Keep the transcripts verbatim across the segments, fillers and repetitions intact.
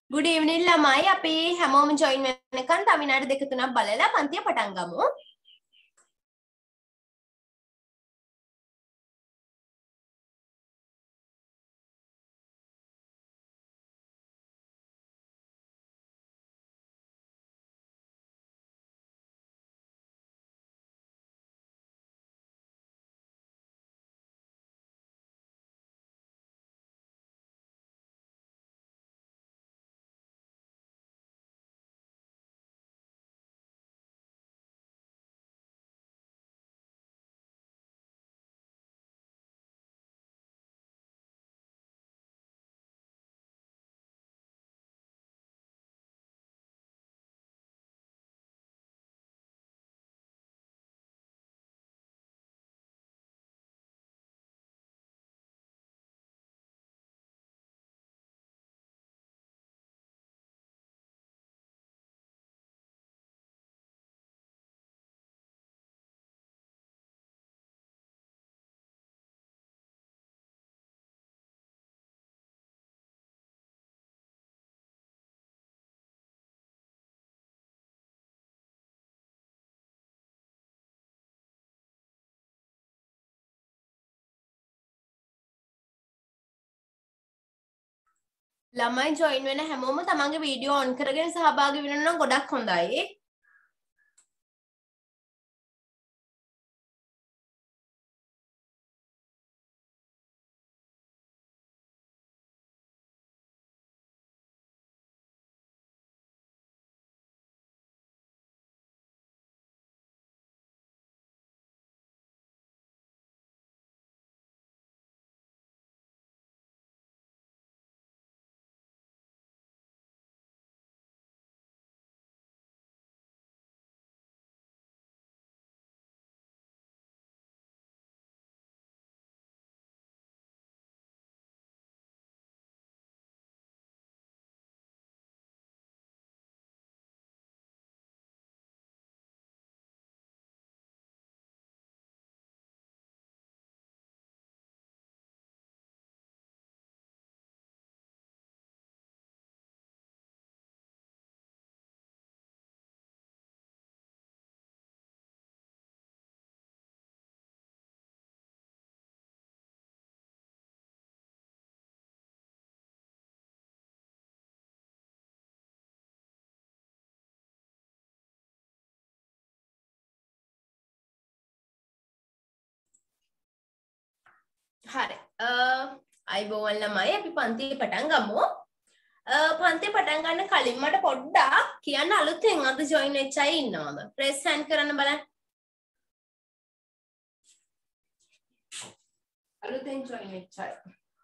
Good evening ළමයි අපි හැමෝම join වෙනකන් තව විනාඩි දෙක තුනක් බලලා පන්තිය පටන් ගමු. ළමයි join වෙන හැමෝම තමන්ගේ වීඩියෝ on කරගෙන සහභාගී වෙනවා නම් ගොඩක් හොඳයි. හරි. අයිබෝවන් ළමයි අපි පන්තිය පටන් ගමු. පන්තිය පටන් ගන්න කලින් මට පොඩ්ඩක් කියන්න අලුතෙන් අද join වෙච්ච අය ඉන්නවද? press hand කරන්න බලන්න. අලුතෙන් join වෙච්ච අය.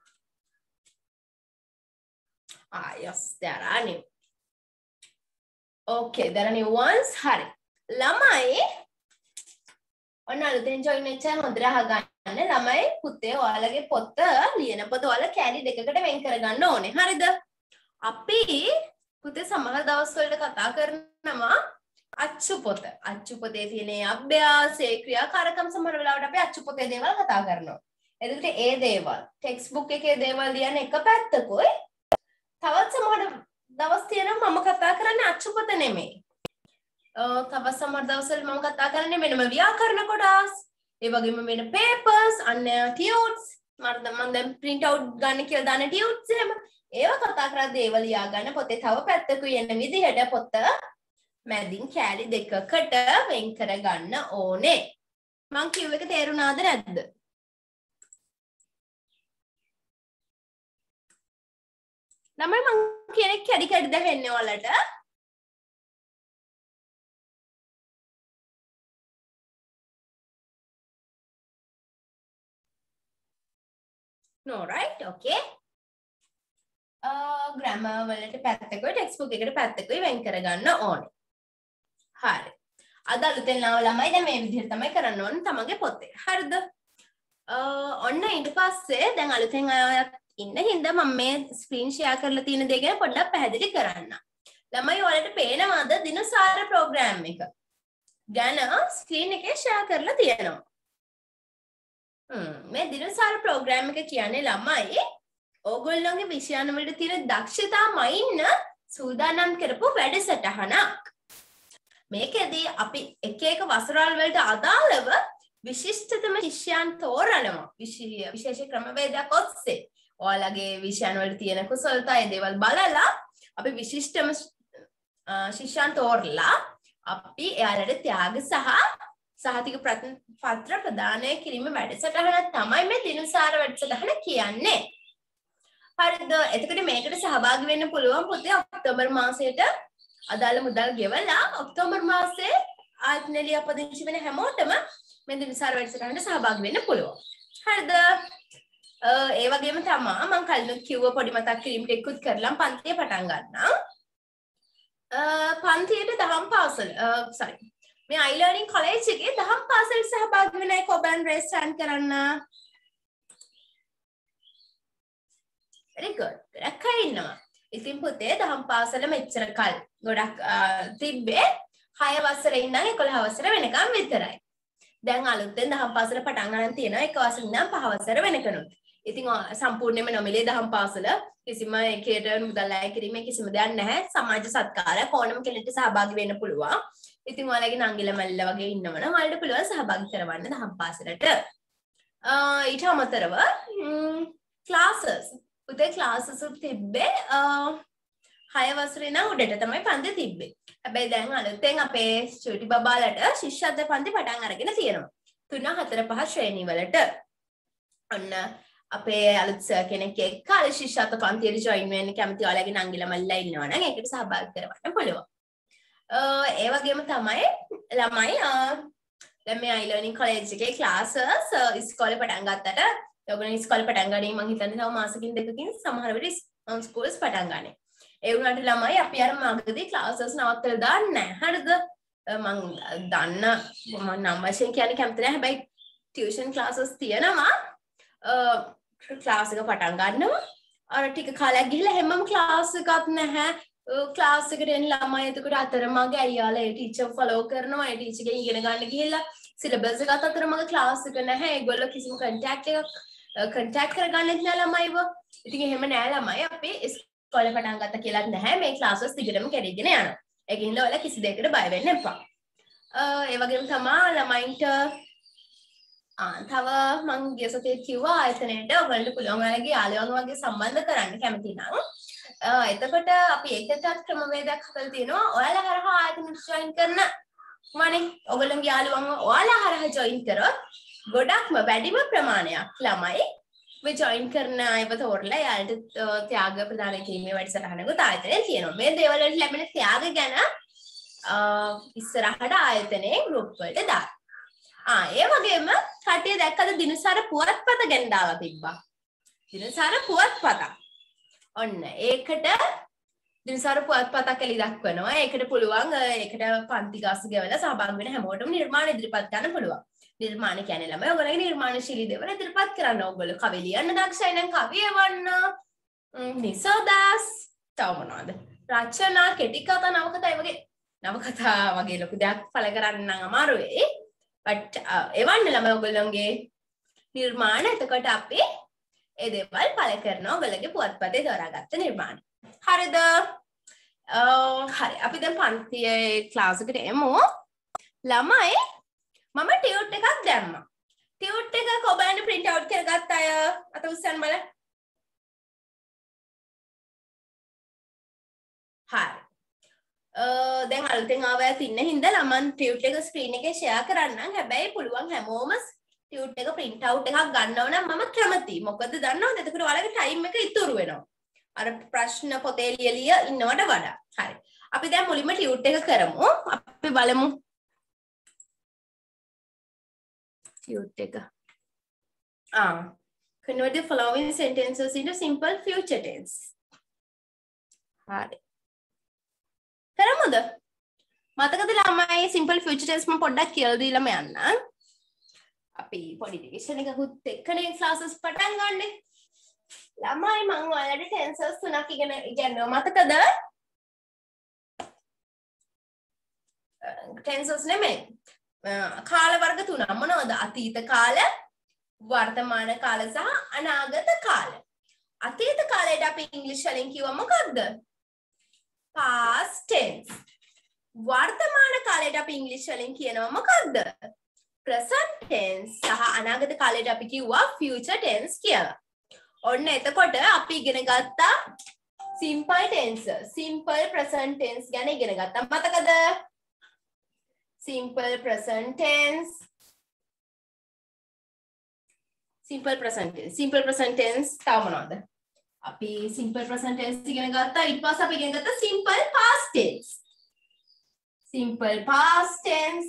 Ah, yes, there are new. Okay, there are new ones. හරි. ළමයි ඔන්න අලුතෙන් join වෙච්ච අය හොඳට අහගන්න. ළමයි පුතේ ඔයාලගේ පොත ලියන පොත ඔයාලා කැලි දෙකකට වෙන් කරගන්න ඕනේ. හරිද? අපි පුතේ සමහර දවස්වලට කතා කරනවා අච්චු පොත. අච්චු පොතේ තියෙන අභ්‍යාසයේ ක්‍රියාකාරකම් සමහර වෙලාවට අපි අච්චු පොතේ දේවල් කතා කරනවා. එතකොට ඒ දේවල් ටෙක්ස්ට් බුක් එකේ දේවල් ලියන එක පැත්තකුයි. තවත් සමහර දවස් තියෙනවා මම කතා කරන්නේ අච්චු පොත නෙමෙයි. තවත් සමහර දවස්වල මම කතා කරන්නේ මෙන්නම ව්‍යාකරණ කොටස්. ඒ වගේම වෙන papers අන්න tunes මම දැන් print out ගන්න කියලා දාන tunes එහෙම ඒවා කතා කරලා දේවල් ලියා ගන්න පොතේ තව පැත්තකුයි එන විදිහට පොත මැදින් කැලි දෙකකට වෙන් කර ගන්න ඕනේ. මං කිව්ව එක තේරුණාද නැද්ද? ළමයි මං කියන කැඩි කැඩි දැනෙන්නේ ඔයාලට? No, right? Okay. Uh, grammar වලට පැත්තකුයි textbook එකට පැත්තකුයි වෙන් කරගන්න ඕනේ. හරි. අද අලුතෙන් ආව ළමයි දැන් මේ විදිහට තමයි කරන්න ඕනේ තමන්ගේ පොතේ. හරිද? uh, ඔන්න ඊට පස්සේ දැන් අලුතෙන් අයත් ඉන්න හින්දා මම මේ screen share කරලා තියෙන දේ ගැන පොඩ්ඩක් පැහැදිලි කරන්න. ළමයි ඔයාලට පේනවද දිනසාර program එක? ගැන screen එකේ share කරලා තියෙනවා. මේ දිනසාර ප්‍රෝග්‍රෑම් එක කියන්නේ ළමයි ඕගොල්ලෝගේ විෂයන් වලට තියෙන දක්ෂතා මයින්න සූදානම් කරපු වැඩසටහනක්. මේකෙදී අපි එක එක වසරවල් වලට අදාළව විශිෂ්ටතම ශිෂ්‍යයන් තෝරනවා. විශේෂ ක්‍රමවේදයක් ඔස්සේ. ඔයාලගේ විෂයන් වල තියෙන කුසලතා ඒ දේවල් බලලා අපි විශිෂ්ටම ශිෂ්‍යයන් තෝරලා අපි එයාලට ත්‍යාග සහ සහතික පත්‍ර ප්‍රදානය කිරීම වැඩසටහන තමයි මේ දිනුසාර වැඩසටහන කියන්නේ. හරිද? එතකොට මේකට සහභාගී වෙන්න පුළුවන් පුතේ ඔක්තෝබර් මාසයට අදාළ මුදල් ගෙවලා ඔක්තෝබර් මාසයේ ආත්නෙලිය අපදිංචි වෙන හැමෝටම මේ දිනුසාර වැඩසටහනට සහභාගී වෙන්න පුළුවන්. හරිද? ඒ වගේම තමයි මම කලින් කිව්ව පොඩි මතක් කිරීම ටිකකුත් කරලා පන්තිය පටන් ගන්නම්. පන්තියට දහම් පාසල sorry මේ iLearning college එකේ දහම් පාසලට සහභාගී වෙන අය කොබන් රේස් ටර්න් කරන්න. very good. ගොඩක් අය ඉන්නවා. ඉතින් පුතේ දහම් පාසල මෙච්චර කල් ගොඩක් තිබ්බේ හය වසරේ ඉඳන් එකොළහ වසර වෙනකම් විතරයි. දැන් අලුතෙන් දහම් පාසල පටන් ගන්න තියෙනවා එක වසරේ ඉඳන් පහ වසර වෙනකනුත්. ඉතින් සම්පූර්ණයෙන්ම නොමිලේ දහම් පාසල කිසිම එකේට මුදල් අය කිරීමේ කිසිම දෙයක් නැහැ. සමාජ සත්කාරයක් ඕනම කෙනෙක්ට සහභාගී වෙන්න පුළුවන්. ඉතින් ඔයාලගේ නංගිලා මල්ලිලා වගේ ඉන්නවනම් ඔයාලට පුළුවන් සහභාගී කරවන්න දහම් පාසලට. ඊට අමතරව ක්ලාසස් පුතේ ක්ලාසස් තිබ්බේ හය වසරේ නම් උඩට තමයි පන්ති තිබ්බේ. හැබැයි දැන් අලුතෙන් අපේ චූටි බබාලට ශිෂ්‍යත්ව පන්ති පටන් අරගෙන තියෙනවා. තුන හතර පහ ශ්‍රේණි වලට. ඔන්න අපේ අලුත් සර් කෙනෙක් එක්ක අර ශිෂ්‍යත්ව පන්තියට ජොයින් වෙන්න කැමති ඔයාලගේ නංගිලා මල්ලිලා ඉන්නවනම් ඒකට සහභාගී කරවන්න පුළුවන්. ඒ වගේම තමයි ළමයි දැන් මේ iLearning college එකේ classes ඉස්කෝලේ පටන් ගත්තට ඔයගොල්ලෝ ඉස්කෝලේ පටන් ගන්නේ මං හිතන්නේ තව මාසකින් දෙකකින් සමහර වෙලේ ස්කූල්ස් පටන් ගන්නෙ. ඒ වුණාට ළමයි අපි අර මගදී classes නවත්තලා දාන්නේ නැහැ. හරිද? මං දන්න මම නම් වශයෙන් කියන්නේ කැමති නැහැ. හැබැයි tuition classes තියෙනවා. ක්ලාස් එක පටන් ගන්නවා. අර ටික කාලයක් ගිහිල්ලා හැමම ක්ලාස් එකක් නැහැ. ක්ලාස් එකට එන ළමයි එතකොට අතරමඟ අයියාලා ඒ ටීචර් ෆලෝ කරනවා. ඒ ටීචර්ගෙන් ඉගෙන ගන්න ගිහිල්ලා සිලබස් එකත් අතරමඟ ක්ලාස් එක නැහැ. ඒගොල්ලෝ කිසිම කන්ටැක්ට් එකක් කන්ටැක්ට් කරගන්නෙත් නෑ ළමයිව. ඉතින් එහෙම නෑ ළමයි අපි ඉස්කෝලේ පටන් ගත්ත කියලාත් නැහැ. මේ ක්ලාසස් දිගටම කරගෙන යනවා. ඒකින්ද ඔයාලා කිසි දෙයකට බය වෙන්න එපා. ඒ වගේම තමයි ළමයින්ට තව මං ගිය සතියේ කිව්වා ආයතනයට ඔයගොල්ලන්ට පුළුවන් ඔයාලගේ යාළුවන් වගේ සම්බන්ධ කරන්න කැමති නම් එතකොට අපි ඒකටත් ක්‍රමවේදයක් හදලා තියෙනවා. ඔයාලා හරහා ආයතනයට ජොයින් කරන වනේ ඔයගොල්ලන්ගේ යාළුවන් ඔයාලා හරහා ජොයින් කරොත් ගොඩක්ම වැඩිම ප්‍රමාණයක් ළමයි මේ ජොයින් කරන අයව තෝරලා යාළුට ත්‍යාග ප්‍රදාන කිරීමේ වැඩසටහනකුත් ආයතනයේ තියෙනවා. මේ දේවල් වලට ලැබෙන ත්‍යාග ගැන ඉස්සරහට ආයතනයේ ගෲප් වලට දාන්න. ආ ඒ වගේම කට්ටිය දැක්කද දිනසාර පුවත්පත ගැන දාලා තිබ්බා. දිනසාර පුවත්පත. ඔන්න ඒකට දිනසාර පුවත්පතක් එලි දක්වනවා. ඒකට පුළුවන් ඒකට පන්ති ගාස්තු ගෙවලා සහභාගී වෙන හැමෝටම නිර්මාණ ඉදිරිපත් කරන්න පුළුවන්. නිර්මාණ කියන්නේ ළමයි ඔයගොල්ලෝගේ නිර්මාණශීලී දේවල් ඉදිරිපත් කරන්න. ඔයගොල්ලෝ කවි ලියන්න දක්ෂයි නම් කවි එවන්න. නිසෝදාස් තව මොනවද? රචනා, කෙටි කතා, නවකතා වගේ නවකතා වගේ ලොකු දෙයක් පළ කරන්න නම් අමාරු වෙයි. but එවන්න ළමයි ඔයගොල්ලෝගේ නිර්මාණ. එතකොට අපි ඒ දේවල් පළ කරනවා ඔයගොල්ලෝගේ පුවත්පතේ තෝරාගත්ත නිර්මාණ. හරිද? හරි. අපි දැන් පන්තියේ ක්ලාස් එකට එමු. ළමයි මම ටියුට් එකක් දැම්මා. ටියුට් එක කොබලන්න print out කරගත්ත අය අත උස්සන්න බලන්න. හරි. දැන් අලුතෙන් ආවයත් ඉන්න හින්දා ළමන් ටියුට් එක ස්ක්‍රීන් එකේ ෂෙයා කරන්නම්. හැබැයි පුළුවන් හැමෝම ටියුට් එක print out එකක් ගන්නව නම් මම කැමතියි. මොකද දන්නවද? එතකොට ඔයාලගේ ටයිම් එක ඉතුරු වෙනවා. අර ප්‍රශ්න පොතේ ලියලිය ඉන්නවට වඩා. හරි. අපි දැන් මුලින්ම ටියුට් එක කරමු. අපි බලමු ටියුට් එක. ආ convert the following sentences into simple future tense. හරි. කරමුද? මතකද ළමයි simple future tense මම පොඩ්ඩක් කියලා දීලාම යන්නම්. අපි පොඩි රිවිෂන් එකකුත් එක්කනේ ක්ලාසස් පටන් ගන්නෙ. ළමයි මම ඔයාලට ටෙන්සර්ස් තුනක් ඉගෙන ඉගෙනුවා. මතකද? ටෙන්සර්ස් නෙමෙයි. කාල වර්ග තුනක් මොනවද? අතීත කාල, වර්තමාන කාල සහ අනාගත කාල. අතීත කාලයට අපි ඉංග්‍රීසි වලින් කිව්ව මොකක්ද? past tense. වර්තමාන කාලයට අපි ඉංග්‍රීසි වලින් කියනවා මොකක්ද? present tense සහ අනාගත කාලයට අපි කිව්වා future tense කියලා. ඔන්න එතකොට අපි ඉගෙන ගත්තා simple tense, simple present tense ගැන ඉගෙන ගත්තා. මතකද? simple present tense, simple present tense, simple present tense තව මොනවද? අපි simple present tense ඉගෙන ගත්තා. ඊට පස්සේ අපි ඉගෙන ගත්තා simple past tense. simple past tense.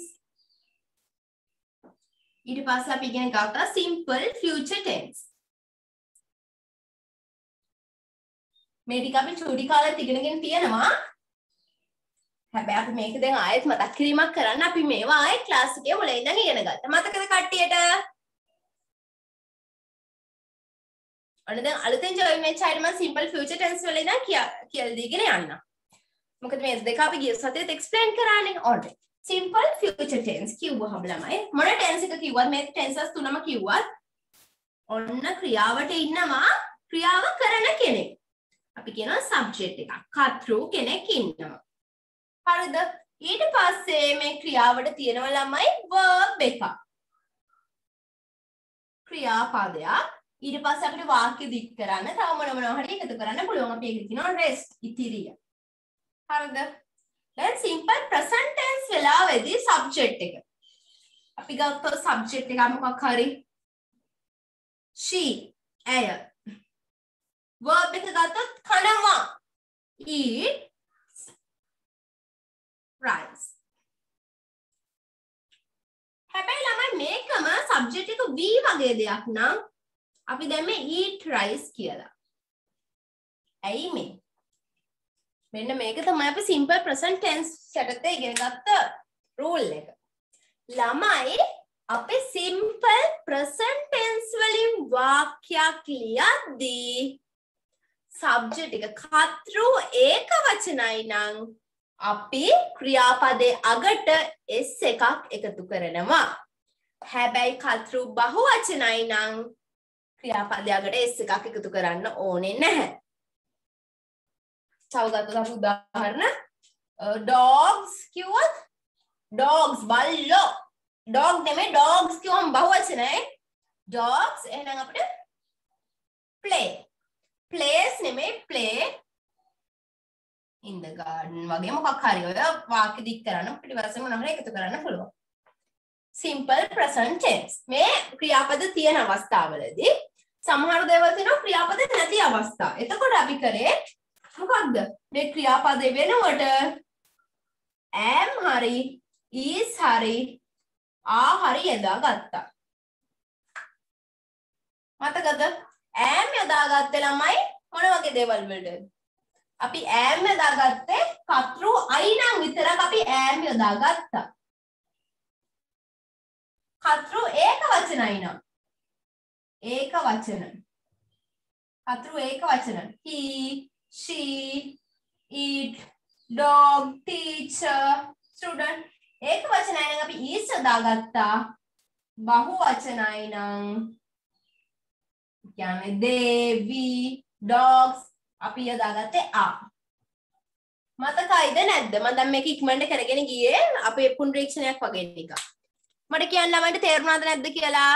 ඊට පස්සේ අපි ඉගෙන ගත්තා simple future tense. මේ ටික අපි චූටි කාලෙත් ඉගෙනගෙන තියෙනවා. හැබැයි අපි මේක දැන් ආයෙත් මතක් කිරීමක් කරන්න අපි මේවා ආයෙත් ක්ලාස් එකේ මුලින් ඉඳන් ඉගෙන ගත්තා. මතකද කට්ටියට? අන්න දැන් අලුතෙන් ජොයින් වෙච්ච අයට මම simple future tense වල ඉඳන් කියලා දීගෙන යන්න. මොකද මේ දෙක අපි ගිය සතියේත් එක්ස්ප්ලেইন කරානේ. alright. simple future tense කිව්වහම ළමයි මොන tense එක කිව්වත් මේ tenses තුනම කිව්වත් ඔන්න ක්‍රියාවට ඉන්නවා ක්‍රියාව කරන කෙනෙක්. අපි කියනවා subject එකක්. කර්තෘ කෙනෙක් ඉන්නවා. හරිද? ඊට පස්සේ මේ ක්‍රියාවට තියෙනවා ළමයි verb එකක්. ක්‍රියාපදයක්. ඊට පස්සේ අපිට වාක්‍ය දික් කරන්න තව මොන මොනවා හරි එකතු කරන්න පුළුවන්. අපි ඒක කියනවා rest ඉතිරිය. හරිද? දැන් simple present tense වෙලාවේදී subject එක. අපි ගත්තොත් subject එක මොකක් හරි she ඇය. verb එක ගත්තොත් කනවා eat rice. හැබැයි ළමයි මේකම subject එක we වගේ දෙයක් නම් අපි දැන් මේ eat rice කියලා. ඇයි මේ? මෙන්න මේක තමයි අපි simple present tense යටතේ ඉගෙන ගත්ත rule එක. ළමයි අපි simple present tense වලින් වාක්‍යයක් ලියද්දී subject එක කර්තෘ ඒක වචනයි නම් අපි ක්‍රියාපදයේ අගට s එකක් එකතු කරනවා. හැබැයි කර්තෘ බහුවචනයි නම් ක්‍රියාපදයේ අගට s එකක් එකතු කරන්න ඕනේ නැහැ. තව ගත්තොත් උදාහරණ dogs කිව්වොත් dogs බල්ලෝ dog නෙමෙයි dogs කිව්වම බහුවචනයි. dogs එහෙනම් අපිට play plays නෙමෙයි play in the garden වගේ මොකක් හරි ඔය වාක්‍ය දික් කරන්න පිටිපස්සෙ මොනවා හරි එකතු කරන්න පුළුවන්. simple present tense මේ ක්‍රියාපද තියෙන අවස්ථාවලදී සමහර දේවල් තියෙනවා ක්‍රියාපද නැති අවස්ථා. එතකොට අපි කරේ මොකක්ද? මේ ක්‍රියාපදේ වෙනකොට am හරි is හරි are හරි යොදාගත්තා. මතකද? am යොදාගත්තේ ළමයි මොන වගේ දේවල් වලද? අපි am යොදාගත්තේ කර්තෘ I නම් විතරක් අපි am යොදාගත්තා. කර්තෘ ඒක වචනයි නම් ඒක වචන. කර්තෘ ඒක වචන. he she, it, dog, teacher, student. ඒක වචනයි නම් අපි is යොදාගත්තා. බහු වචනයි නම් කියන්නේ they, we, dogs අපි යොදාගත්තේ are. මතකයිද නැද්ද? මම දැන් මේක ඉක්මනට කරගෙන ගියේ අපේ පුනරීක්ෂණයක් වගේ එකක්. මට කියන්න ළමයින්ට තේරුණාද නැද්ද කියලා?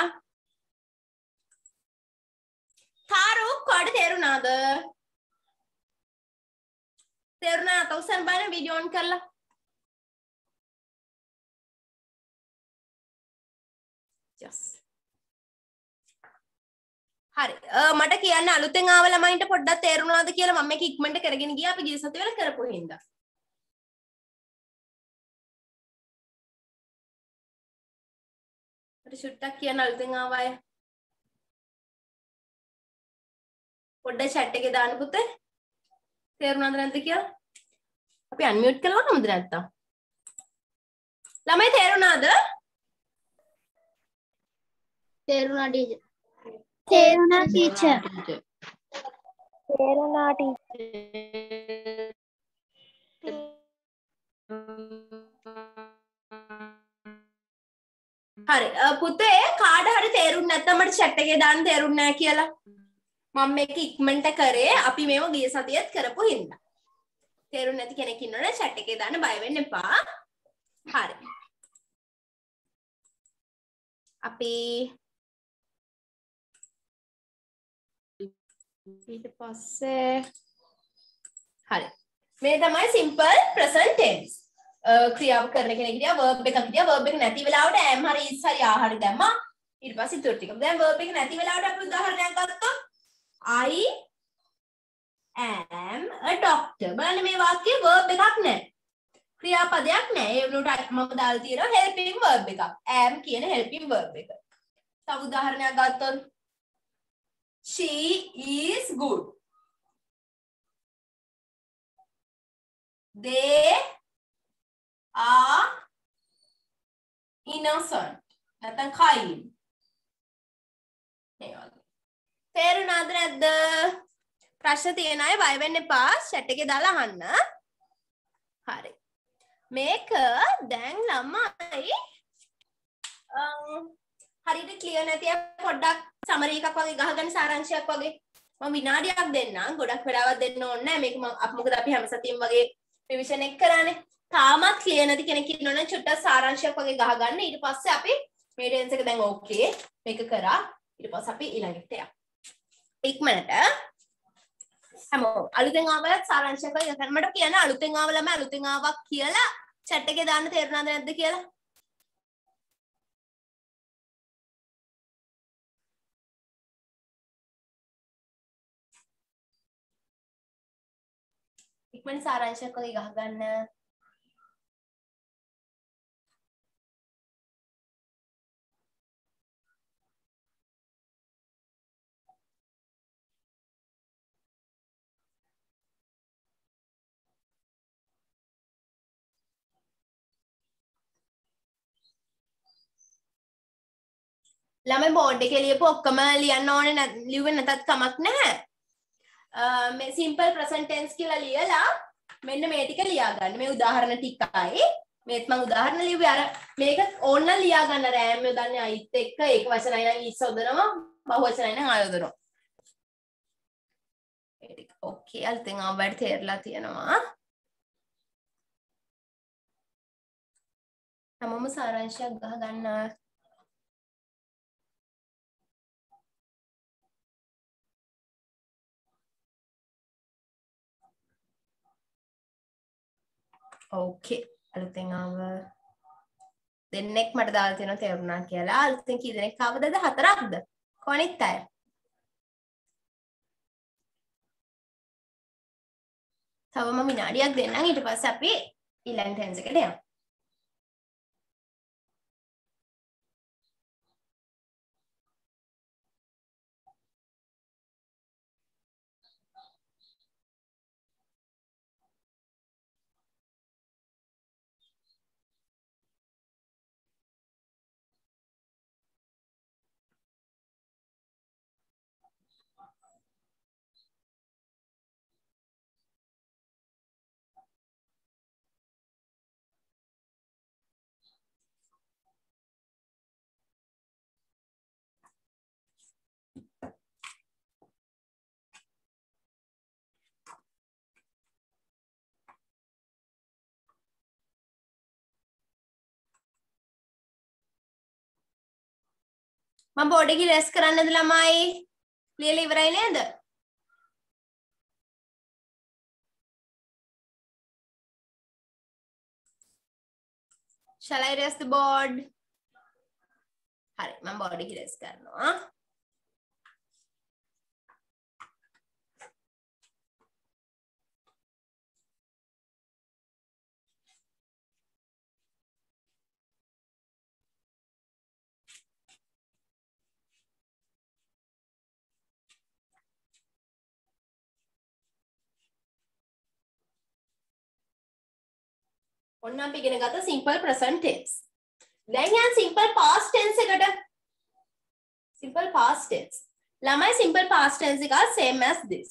තාරුක් කොහොමද තේරුණාද? තේරුණා? තවුසන් බලන්න වීඩියෝ ඔන් කරලා. yes. හරි. මට කියන්න අලුතෙන් ආව ළමයින්ට පොඩ්ඩක් තේරුණාද කියලා. මම මේක ඉක්මනට කරගෙන ගියා අපි ගිය සතියේ වල කරපු හින්දා. මට චුට්ටක් කියන්න අලුතෙන් ආව අය. පොඩ්ඩක් chat එකේ දාන්න පුතේ. තේරුණාද නැද්ද කියලා? අපි අන්මියුට් කළා නමුද නැත්තම්? ළමයි තේරුණාද? තේරුණා ටීචර්. තේරුණා ටීචර්. තේරුණා ටීචර්. හරි පුතේ කාට හරි තේරුන්නේ නැත්නම් මට chat එකේ දාන්න තේරුන්නේ නැහැ කියලා. මම මේක ඉක්මනට කරේ අපි මේව ගිය සතියේත් කරපු හින්දා. තේරුම් නැති කෙනෙක් ඉන්නවනේ chat එකේ දාන්න බය වෙන්න එපා. හරි. අපි ඊට පස්සේ හරි. මේ තමයි simple present tense. ක්‍රියාව කරන කෙනෙක් හිටියා verb එකක් හිටියා verb එක නැති වෙලාවට am හරි is හරි are හරි දැම්මා. ඊට පස්සේ ඉතුරු ටික. දැන් verb එක නැති වෙලාවට අපි උදාහරණයක් ගත්තොත් I am a doctor. බලන්න මේ වාක්‍යයේ verb එකක් නැහැ. ක්‍රියාපදයක් නැහැ. ඒ වුණාට මම දාලා තියෙනවා helping verb එකක්. am කියන helping verb එක. තව උදාහරණයක් ගත්තොත් she is good. They are innocent. නැත්නම් kind. මේ වගේ. තේරුණාද නැද්ද? ප්‍රශ්න තියෙන අය බය වෙන්න එපා. chat එකේ දාලා අහන්න. හරි. මේක දැන් ළමයි හරියට ක්ලියර් නැති අය පොඩ්ඩක් සමරි එකක් වගේ ගහගන්න සාරාංශයක් වගේ. මම විනාඩියක් දෙන්නම්. ගොඩක් වෙලාවක් දෙන්න ඕනේ නැහැ. මේක මම මොකද අපි හැම සතියෙම වගේ රිවිෂන් එක කරානේ. තාමත් ක්ලියර් නැති කෙනෙක් ඉන්නවනම් චුට්ටක් සාරාංශයක් වගේ ගහගන්න. ඊට පස්සේ අපි මේ ටෙන්ස් එක දැන් ඕකේ. මේක කරා. ඊට පස්සේ අපි ඊළඟට යමු. ඉක්මනට හැමෝම අලුතෙන් ආවලත් සාරාංශයක් වගේ ගන්න. මට කියන්න අලුතෙන් ආව ළමයි අලුතෙන් ආවක් කියලා chat එකේ දාන්න තේරුණාද නැද්ද කියලා. ඉක්මන සාරාංශයක් වගේ ගහගන්න. ළමයි බෝඩ් එකේ ලියපු ඔක්කොම ලියන්න ඕනේ ලිව්වේ නැතත් කමක් නැහැ. මේ simple present tense කියලා ලියලා මෙන්න මේ ටික ලියා ගන්න. මේ උදාහරණ ටිකයි. මේත් මම උදාහරණ ලිව්වේ අර මේක ඕන නම් ලියා ගන්න රෑම් යොදන්නේ අයිත් එක්ක ඒක වචනයි නම් is යොදනවා බහු වචනයි නම් ආ යොදනවා. ඒ ටික ඕකේ අලුතෙන් ආවට තේරලා තියෙනවා. හැමෝම සාරාංශයක් ගහ ගන්න. ඕකේ අලුතෙන් ආව දෙන්නෙක් මට දාලා තියෙනවා තේරුණා කියලා. අලුතෙන් කී දෙනෙක් ආවද? හතරක්ද? කොහොනිත් අය? තවම විනාඩියක් දෙන්නම් ඊට පස්සේ අපි ඊළඟ ටෙන්ස් එකට යමු. මම බෝඩ් එකේ රෙස් කරන්නද ළමයි? ලියලා ඉවරයි නේද? Shall I erase the board? හරි මම බෝඩ් එකේ රෙස් කරනවා. ඔන්න අපි ඉගෙන ගත්ත simple present tense. දැන් යන් simple past tense එකට. simple past tense. ළමයි simple past tense එක same as this.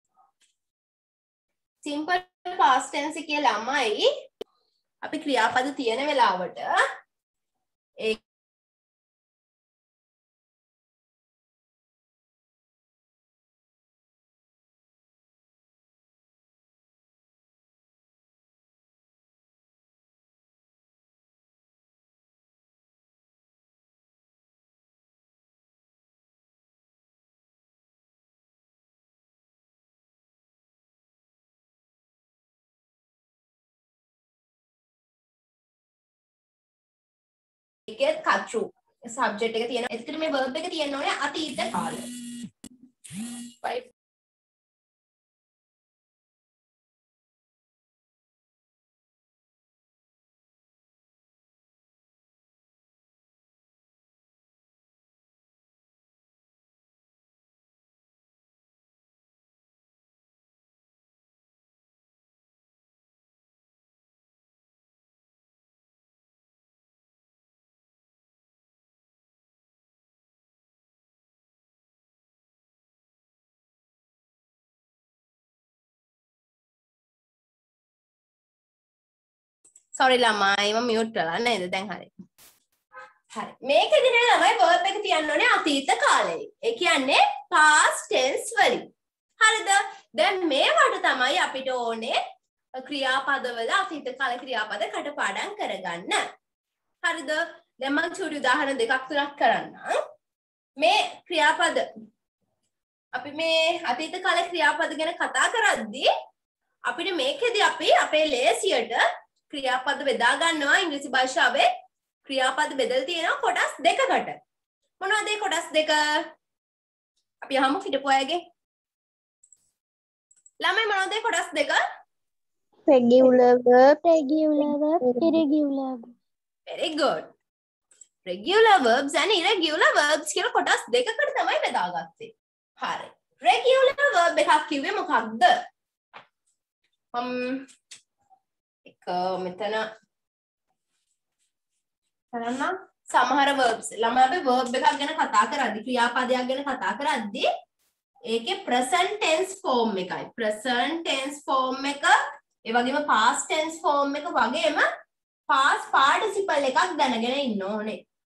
simple past tense එකේ ළමයි අපි ක්‍රියාපද තියෙන වෙලාවට ඒ ඒකේ කතෘ සබ්ජෙක්ට් එක තියෙනවා. එතකොට මේ verb එක තියෙන්න ඕනේ අතීත කාලේ. right. sorry ළමයි මම mute කරලා නේද දැන් හරි. හරි. මේකෙදි නේ ළමයි verb එක තියන්න ඕනේ අතීත කාලේ. ඒ කියන්නේ past tense වලින්. හරිද? දැන් මේවට තමයි අපිට ඕනේ ක්‍රියාපදවල අතීත කාල ක්‍රියාපද කටපාඩම් කරගන්න. හරිද? දැන් මම චූටි උදාහරණ දෙකක් තුනක් කරන්නම්. මේ ක්‍රියාපද අපි මේ අතීත කාල ක්‍රියාපද ගැන කතා කරද්දී අපිට මේකෙදි අපි අපේ ලේසියට ක්‍රියාපද බෙදා ගන්නවා ඉංග්‍රීසි භාෂාවේ ක්‍රියාපද බෙදලා තියෙනවා කොටස් දෙකකට. මොනවද ඒ කොටස් දෙක? අපි අහමු හිටපු අයගේ. ළමයි මොනවද ඒ කොටස් දෙක? regular verb, regular verb, irregular verb. very good. regular verbs and irregular verbs කියලා කොටස් දෙකකට තමයි බෙදාගත්තේ. හරි. regular verb එකක් කිව්වේ මොකක්ද? um එක මෙතන කරන්න සමහර verbs ළමයි අපි verb එකක් ගැන කතා කරද්දී ක්‍රියාපදයක් ගැන කතා කරද්දී ඒකේ present tense form එකයි present tense form එක ඒ වගේම past tense form එක වගේම past participle එකක් දැනගෙන ඉන්න ඕනේ.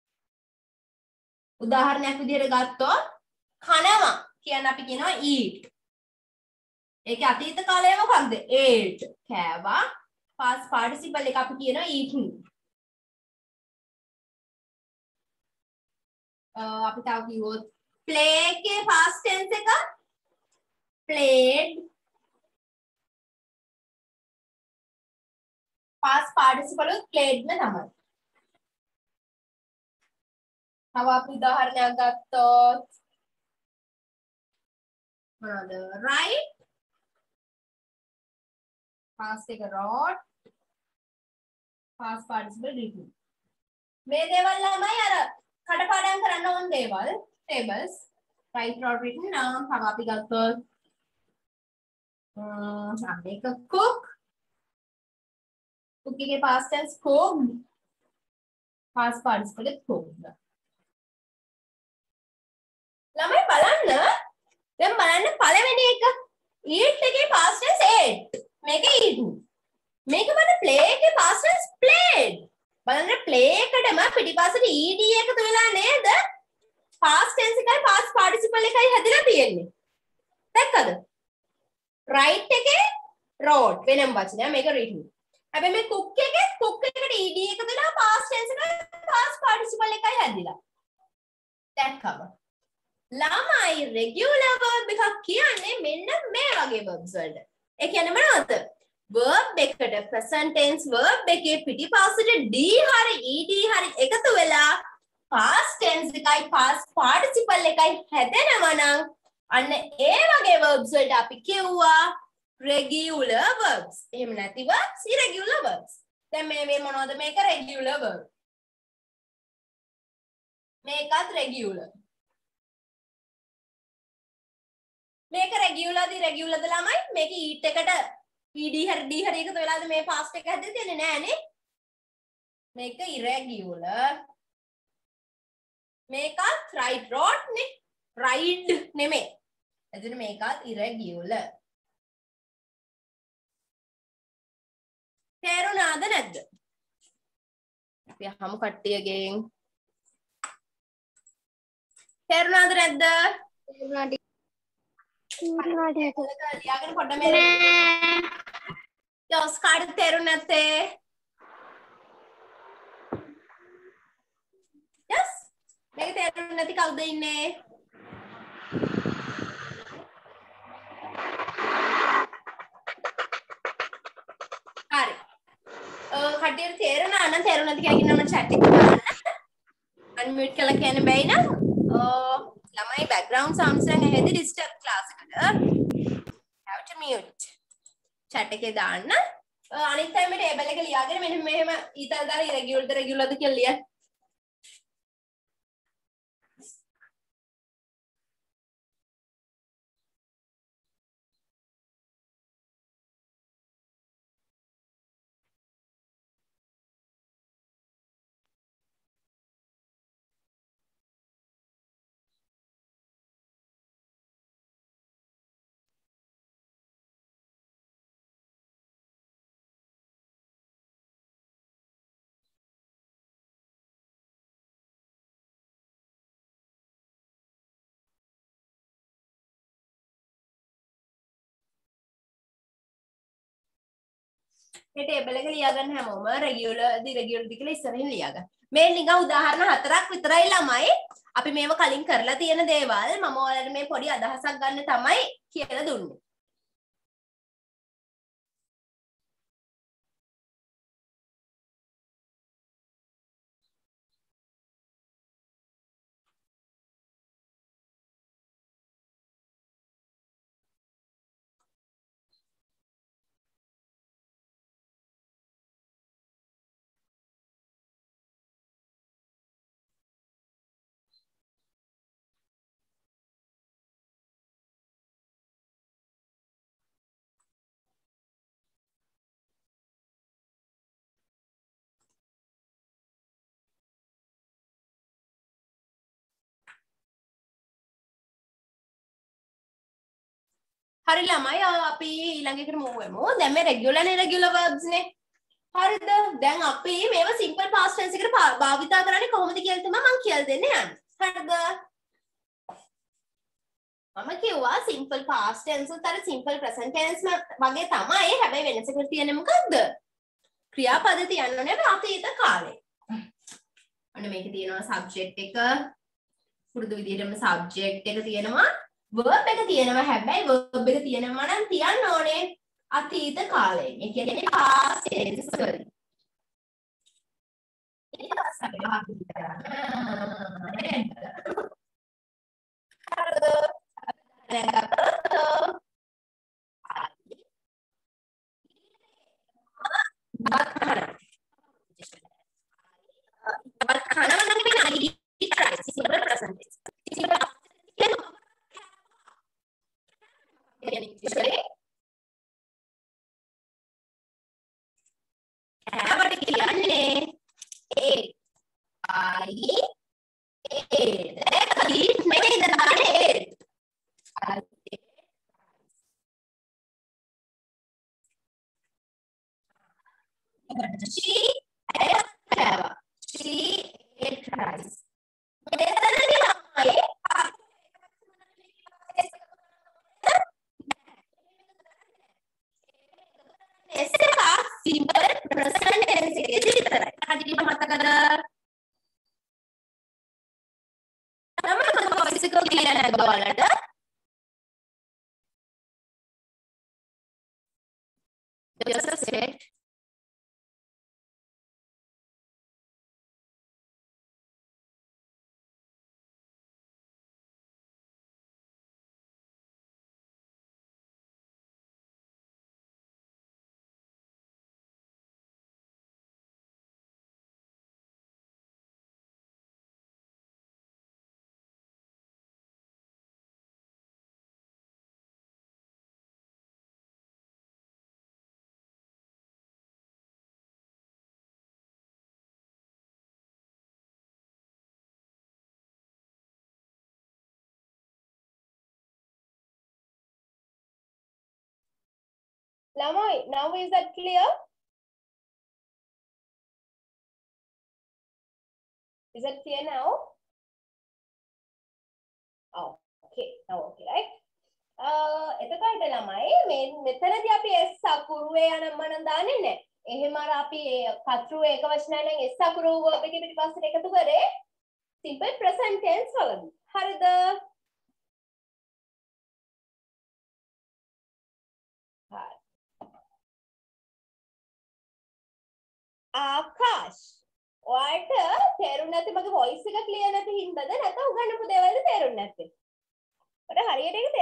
උදාහරණයක් විදිහට ගත්තොත් කනවා කියන අපි කියනවා eat. ඒකේ අතීත කාලය මොකක්ද? ate. කෑවා. past participle එක අපි කියනවා eating. අපි තව කිව්වොත් play එකේ past tense එක played. past participle උත් played නේ තමයි. තව අපි උදාහරණයක් ගත්තොත් මොනවාද? right past එක wrote past participle written. මේ දේවල් ළමයි අර කඩපාඩම් කරන්න ඕන දේවල් tables right wrote written නම් තව අපි ගත්තොත් අ මේක cook cook එකේ past tense cooked past participle cooked. ළමයි බලන්න දැන් බලන්න පළවෙනි එක eat එකේ past tense ate මේක eaten. මේක බලන්න play එකේ past tense played. බලන්න play එකටම පිටිපස්සට ed එකතු වෙලා නේද? past tense එකයි past participle එකයි හැදලා තියෙන්නේ. දැක්කද? right එකේ wrote වෙනම වචනයක් මේක written. හැබැයි මේ cook එකේ cook එකට ed එකතු වෙලා past tense එකයි past participle එකයි හැදිලා. දැක්කම ළමයි regular verb එකක් කියන්නේ මෙන්න මේ වගේ verbs වලට. ඒ කියන්නේ මොනවද? verb එකට present tense verb එකේ පිටිපස්සට d හරි ed හරි එකතු වෙලා past tense එකයි past participle එකයි හැදෙනවා නම් අන්න ඒ වගේ verbs වලට අපි කියුවා regular verbs. එහෙම නැතිව irregular verbs. දැන් මේ මේ මොනවද මේක regular verb. මේකත් regular. මේක regular ද irregular ද ළමයි? මේක eat එකට ed හරි d හරි එකතු වෙලාද මේ past එක හැදෙන්නේ තියෙන්නේ නෑනේ. මේක irregular. මේකත් right wrote නේ. right නෙමෙයි. එතන මේකත් irregular. තේරුණාද නැද්ද? අපි අහමු කට්ටියගෙන්. තේරුණාද නැද්ද? තේරුණා ටික. ලියාගෙන පොඩ්ඩක් මේ යස් කාඩ් තේරුණා නැත්තේ? යස් මේක තේරුණා නැති කවුද ඉන්නේ? හරි. කට්ටියට තේරුණා නම් තේරුණා නැති කෙනෙක් නම් chat එකේ දාන්න. unmute කරලා කියන්න බැයි නම් ළමයි background sounds එකෙන් ඇහෙද්දි disturb class එකට have to mute chat එකේ දාන්න අනිත් අය මේ table එක ලියාගෙන මෙන්න මෙහෙම ඊතල දාලා irregular ද regular ද කියලා ලියන්න මේ ටේබල් එක ලියා ගන්න හැමෝම රෙගියුලර් ද ඉරෙගියුලර් ද කියලා ඉස්සරහින් ලියා ගන්න. මේ නිකන් උදාහරණ හතරක් විතරයි ළමයි. අපි මේව කලින් කරලා තියෙන දේවල් මම ඔයාලට මේ පොඩි අදහසක් ගන්න තමයි කියලා දුන්නේ. හරි ළමයි අපි ඊළඟ එකට move වෙමු. දැන් මේ regular and irregular verbs නේ. හරිද? දැන් අපි මේව simple past tense එකට භාවිතා කරන්නේ කොහොමද කියලා තමයි මම කියලා දෙන්න යන්නේ. හරිද? මම කිව්වා simple past tense උතර simple present tense වගේ තමයි. හැබැයි වෙනසක් තියෙන්නේ මොකද්ද? ක්‍රියාපද තියන්නේ අතීත කාලේ. අන්න මේක තියෙනවා subject එක. පුරුදු විදිහටම subject එක තියෙනවා. verb එක තියෙනවා හැබැයි verb එක තියෙනවා නම් තියන්න ඕනේ අතීත කාලේ. ඒ කියන්නේ past tense වලින්. ඊට පස්සේ අපි හරි කරන්නේ. දැන් අපතෝ බක්හන. බක්හන නම් කියන්නේ ඉතරයි simple present tense. simple හැවට කියන්නේ ඒ අයි ඒ දැකයි නෙමෙයි දාන්නේ she ate she ate rice මෙතනදී තමයි simple present tense එකේදී විතරයි. හරියට මතකද? තමයි මම voice එක කියලා නේද ඔයාලට? Joseph said ළමයි, now is that clear? Is that clear now? Oh, okay. Now okay, right? Uh, එතකොට ළමයි මේ මෙතනදී අපි s අකුරුවේ යන මනම් දාන්නේ නැහැ. එහෙම අර අපි කතෘ ඒක වචනය නම් s අකුරු verb එකේ පිටිපස්සට එකතු කරේ simple present tense වලදී. හරිද? හරි. ආකාශ් ඔයාලට තේරුම් නැති මගේ voice එක clear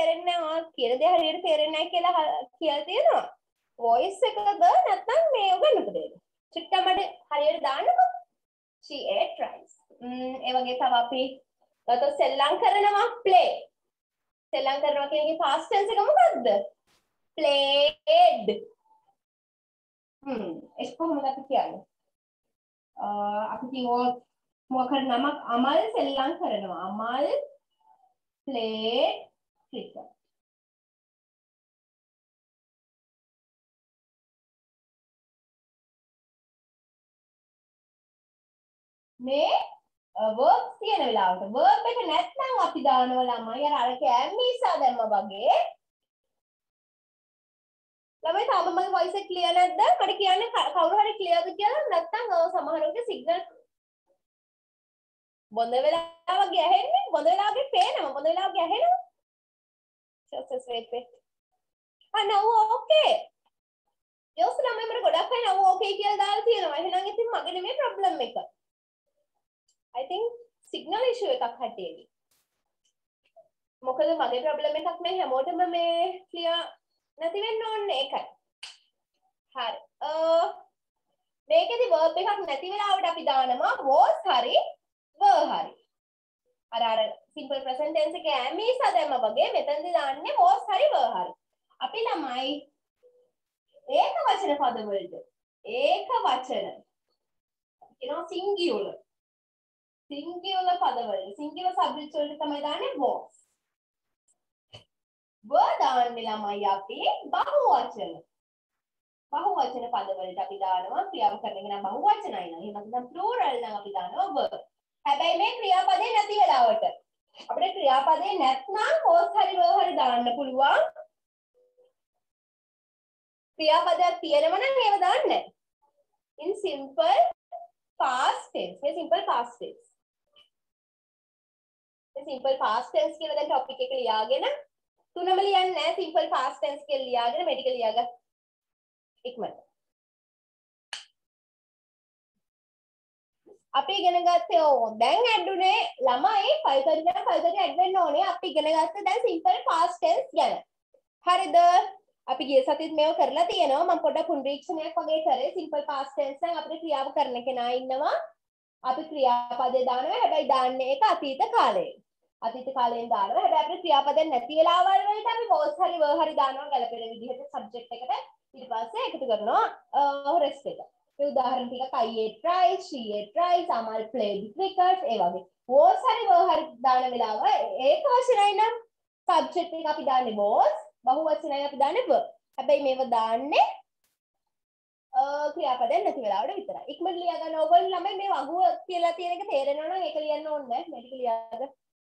තේරෙන්නේ නැහැ ඔයා කියන දේ හරියට තේරෙන්නේ නැහැ කියලා කියලා තියෙනවා voice එකද නැත්නම් මේ උගන්නපු දෙයද චිට්ටා මඩ හරියට දාන්නකෝ she ate rice ම්ම් ඒ වගේ තව අපි ගත්තොත් සෙල්ලම් කරනවා play සෙල්ලම් කරනවා කියන එකේ past tense එක මොකද්ද played ම්ම් ඒක කොහොමද අපි කියන්නේ අ අපි කිව්වොත් මොකක් හරි නමක් අමල් සෙල්ලම් කරනවා අමල් played cricket මේ verbs තියෙන වෙලාවට verb එක නැත්නම් අපි දානවා ළමයි අර අර කැම්මීසා දැම්ම වගේ ළමයි තාම මගේ voice එක clear නැද්ද මට කියන්න කවුරු හරි clearද කියලා නැත්නම් සමහරවිට signal බොඳ වෙලාවක් ගැහෙන්නේ බොඳ වෙලාවගේ පේනවා බොඳ වෙලාවක් ගැහෙනවා just just wait wait ah now okay යෝස් ළමයි මට ගොඩක් අය now okay කියලා දාලා තියෙනවා එහෙනම් ඉතින් මගේ නෙමෙයි problem එක I think signal issue එකක් හැටියෙදි. මොකද මගේ problem එකක් නෑ හැමෝටම මේ clear නැති වෙන්න ඕනේ ඒකයි. හරි. අ මේකෙදි verb එකක් නැති වෙලාවට අපි දානවා was හරි were හරි. අර අර simple present tense එකේ am is දැම්ම වගේ මෙතනදී දාන්නේ was හරි were හරි. අපි ළමයි ඒක වචන පද වලට ඒක වචන කියනවා singular singular පදවල singular subject වලට තමයි දාන්නේ was were දාන්නේ ළමයි අපි බහුවචන බහුවචන පදවලට අපි දානවා ක්‍රියාව කරන එක නම් බහුවචනයි නේද එහෙනම් නම් plural නම් අපි දානවා were හැබැයි මේ ක්‍රියාපදේ නැති වෙලාවට අපිට ක්‍රියාපදේ නැත්නම් was හරි were හරි දාන්න පුළුවන් ක්‍රියාපදයක් තියෙනව නම් ඒව දාන්න in simple past tense මේ simple past tense simple past tense කියලා දැන් topic එක ලියාගෙන තුනම ලියන්නේ නැහැ simple past tense කියලා ලියාගෙන මේ ටික ලියාගන්න ඉක්මනට අපි ඉගෙන ගත්තේ ඕ දැන් ඇඩුනේ ළමයි five thirty දැන් five thirty ඇඩ් වෙන්න ඕනේ අපි ඉගෙන ගත්තේ දැන් simple past tense ගැන හරිද අපි ගිය සතියේත් මේව කරලා තියෙනවා මම පොඩ්ඩක් පුනරීක්ෂණයක් වගේ කරේ simple past tense නම් අපිට ක්‍රියාව කරන කෙනා ඉන්නවා අපි ක්‍රියාපදේ දානවා හැබැයි දාන්නේ ඒක අතීත කාලේ අතීත කාලයෙන් දානවා හැබැයි අපිට ක්‍රියාපදයක් නැති වෙලාවල් වලට අපි was හරි were හරි දානවා ගැලපෙන විදිහට subject එකට ඊට පස්සේ එකතු කරනවා rest එක ඒ උදාහරණ ටිකක් I ate rice she ate rice Amal played cricket ඒ වගේ was හරි were හරි දාන වෙලාව ඒක වචනයි නම් subject එක අපි දාන්නේ was බහුවචනයි අපි දාන්නේ were හැබැයි මේව දාන්නේ ක්‍රියාපදයක් නැති වෙලාවට විතරයි ඉක්මනට ලියා ගන්න ඕගොල්ලෝ ළමයි මේ වගුව කියලා තියෙන එක තේරෙනවා නම් ඒක ලියන්න ඕනේ නැහැ මේ ටික ලියා ගන්න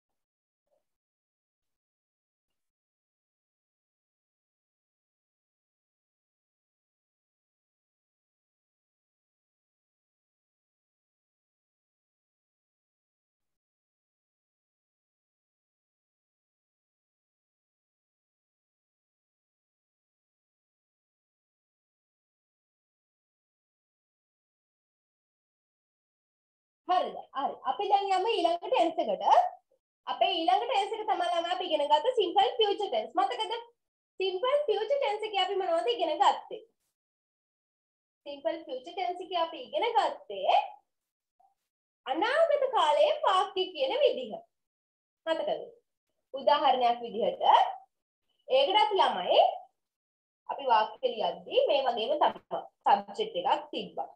හරිද හරි අපි දැන් යමු ඊළඟ tense එකට අපේ ඊළඟ tense එක තමයි ළමයි අපි ඉගෙන ගත්ත simple future tense මතකද simple future tense එකේ අපි මොනවද ඉගෙන ගත්තේ simple future tense එකේ අපි ඉගෙන ගත්තේ අනාගත කාලයේ වාක්‍ය කියන විදිහ මතකද උදාහරණයක් විදිහට ඒකටත් ළමයි අපි වාක්‍ය ලියද්දී මේ වගේම තමයි subject එකක් තිබ්බා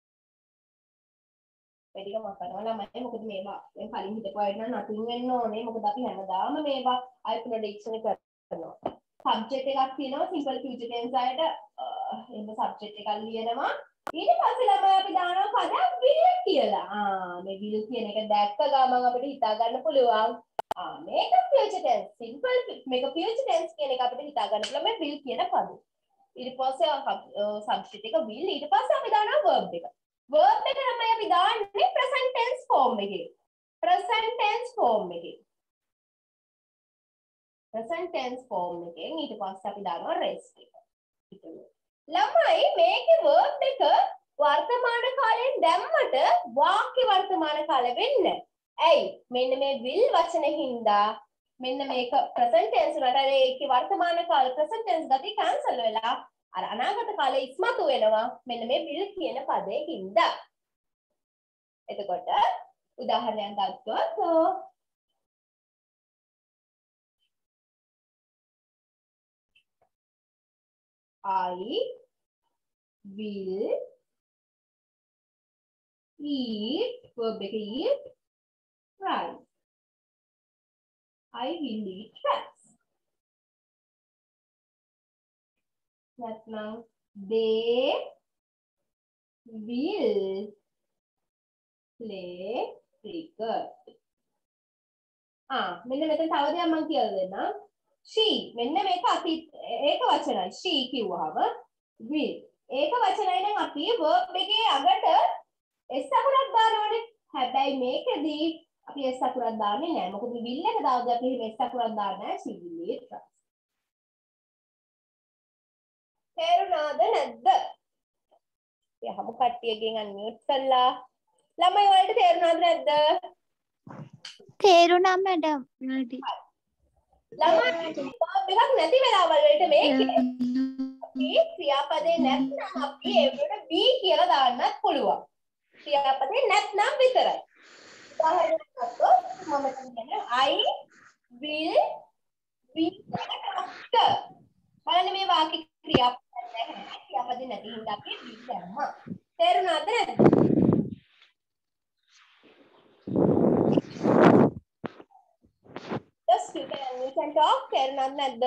මේක මම කරනවා ළමයි මොකද මේවා දැන් කලින් හිතපු අයට නම් නතුන් වෙන්න ඕනේ මොකද අපි හැමදාම මේවා ආයි ප්‍රොඩක්ෂන් කරනවා සබ්ජෙක්ට් එකක් තියෙනවා සිම්පල් ෆියුචර් ටෙන්ස් අයට එහෙම සබ්ජෙක්ට් එකක් ලියනවා ඊට පස්සේ ළමයි අපි දානවා පදයක් will කියලා ආ මේ will කියන එක දැක්ක ගමන් අපිට හිතා ගන්න පුළුවන් ආ මේක ෆියුචර් ටෙන්ස් සිම්පල් මේක ෆියුචර් ටෙන්ස් කියන එක අපිට හිතා ගන්න පුළුවන් මේ will කියන පද ඊට පස්සේ සබ්ජෙක්ට් එක will ඊට පස්සේ අපි දානවා verb එක verb එක තමයි අපි දාන්නේ present tense form එකේ present tense form එකේ present tense form එකෙන් ඊට පස්සේ අපි දානවා rest එක ළමයි මේකේ verb එක වර්තමාන කාලයෙන් දැම්මට වාක්‍ය වර්තමාන කාලෙ වෙන්නේ ඇයි මෙන්න මේ will වචනේ හින්දා මෙන්න මේක present tense උනට අර ඒකේ වර්තමාන කාල present tense ගතිය cancel වෙලා අර අනාගත කාලේ ඉස්මතු වෙනවා මෙන්න මේ will කියන පදයකින්ද. එතකොට උදාහරණයක් ගත්තොත් I will eat verb එක eat rice. I will eat rice. නැත්නම් they will play cricket. ආ මෙන්න මෙතන තව දෙයක් මම කියලා දෙන්නම්. she මෙන්න මේක අපි ඒක වචනයි. she කිව්වහම will ඒක වචනයි නම් අපි verb එකේ අගට s අකුරක් දානවනේ. හැබැයි මේකෙදී අපි s අකුරක් දාන්නේ නැහැ. මොකද will එක දාද්දී අපි එහෙම s අකුරක් දාන්නේ නැහැ. she will eat rice. තේරුණාද නැද්ද? යහම කට්ටියගෙන් අන්මියුට් කරලා. ළමයි වලට තේරුණාද නැද්ද? තේරුණා මැඩම්. ළමයි verb එකක් නැති වෙලාවල් වලට මේකේ අපි ක්‍රියාපදේ නැත්නම් අපි ඒකට be කියලා දාන්නත් පුළුවන්. ක්‍රියාපදේ නැත්නම් විතරයි. උදාහරණයක් ගත්තොත් මම කියන්නේ I will be a doctor. බලන්න මේ වාක්‍ය ක්‍රියාපද නැහැ. ක්‍රියාපදේ නැති හින්දා අපි be දැම්මා. තේරුණාද නැද්ද? Just you can you can talk. තේරුණාද නැද්ද?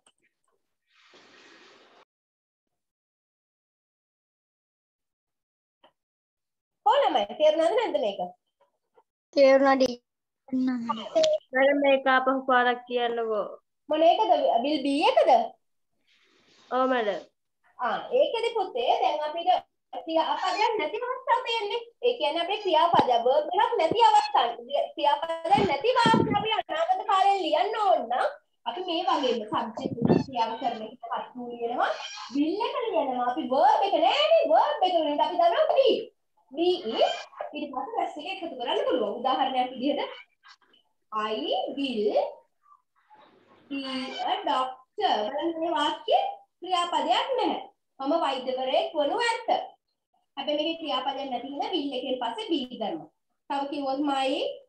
කොහොමද තේරුණාද නැද්ද මේක? තේරුණා ඩී. මම මේක අපහු පාරක් කියන්නකෝ. මොන එකද? will be එකද? ඔව් මැඩම්. ආ ඒකෙදි පුතේ දැන් අපිට ක්‍රියාපදයක් නැති අවස්ථාවක් තියෙන්නේ. ඒ කියන්නේ අපේ ක්‍රියාපද verb එකක් නැති අවස්ථාවක්. ක්‍රියාපදයක් නැති වාක්‍ය අපි අනාගත කාලේ ලියන්න ඕන නම් අපි මේ වගේම subject එක ක්‍රියාව කරන එකට පත්තු ලියනවා. will එක ලියනවා. අපි verb එක නෑනේ. verb එක වලින් අපි දන්නවා be. be is ඊට පස්සේ රැස් එක එකතු කරන්න පුළුවන්. උදාහරණයක් විදිහට I will be a doctor. බලන්න මේ වාක්‍ය ක්‍රියාපදයක් නැහැ. මම වෛද්‍යවරයෙක් වනු ඇත. හැබැයි මේකේ ක්‍රියාපදයක් නැති හින්දා will එකෙන් පස්සේ be ගන්නවා. තව කිව්වොත් my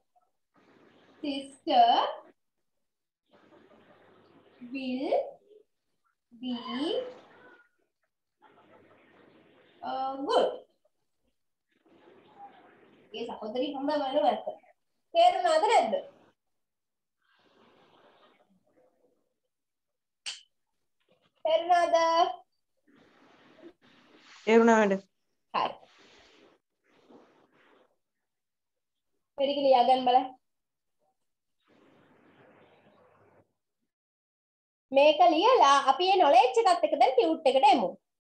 sister will be uh, good. ඒ සහෝදරි හොඳ වනු ඇත. තේරුණාද නැද්ද? තේරුණාද? තේරුණා මැඩම්. හරි. මේක ලියා ගන්න බලන්න. මේක ලියලා අපි මේ knowledge එකත් එක්ක දැන් ටියුට් එකට එමු.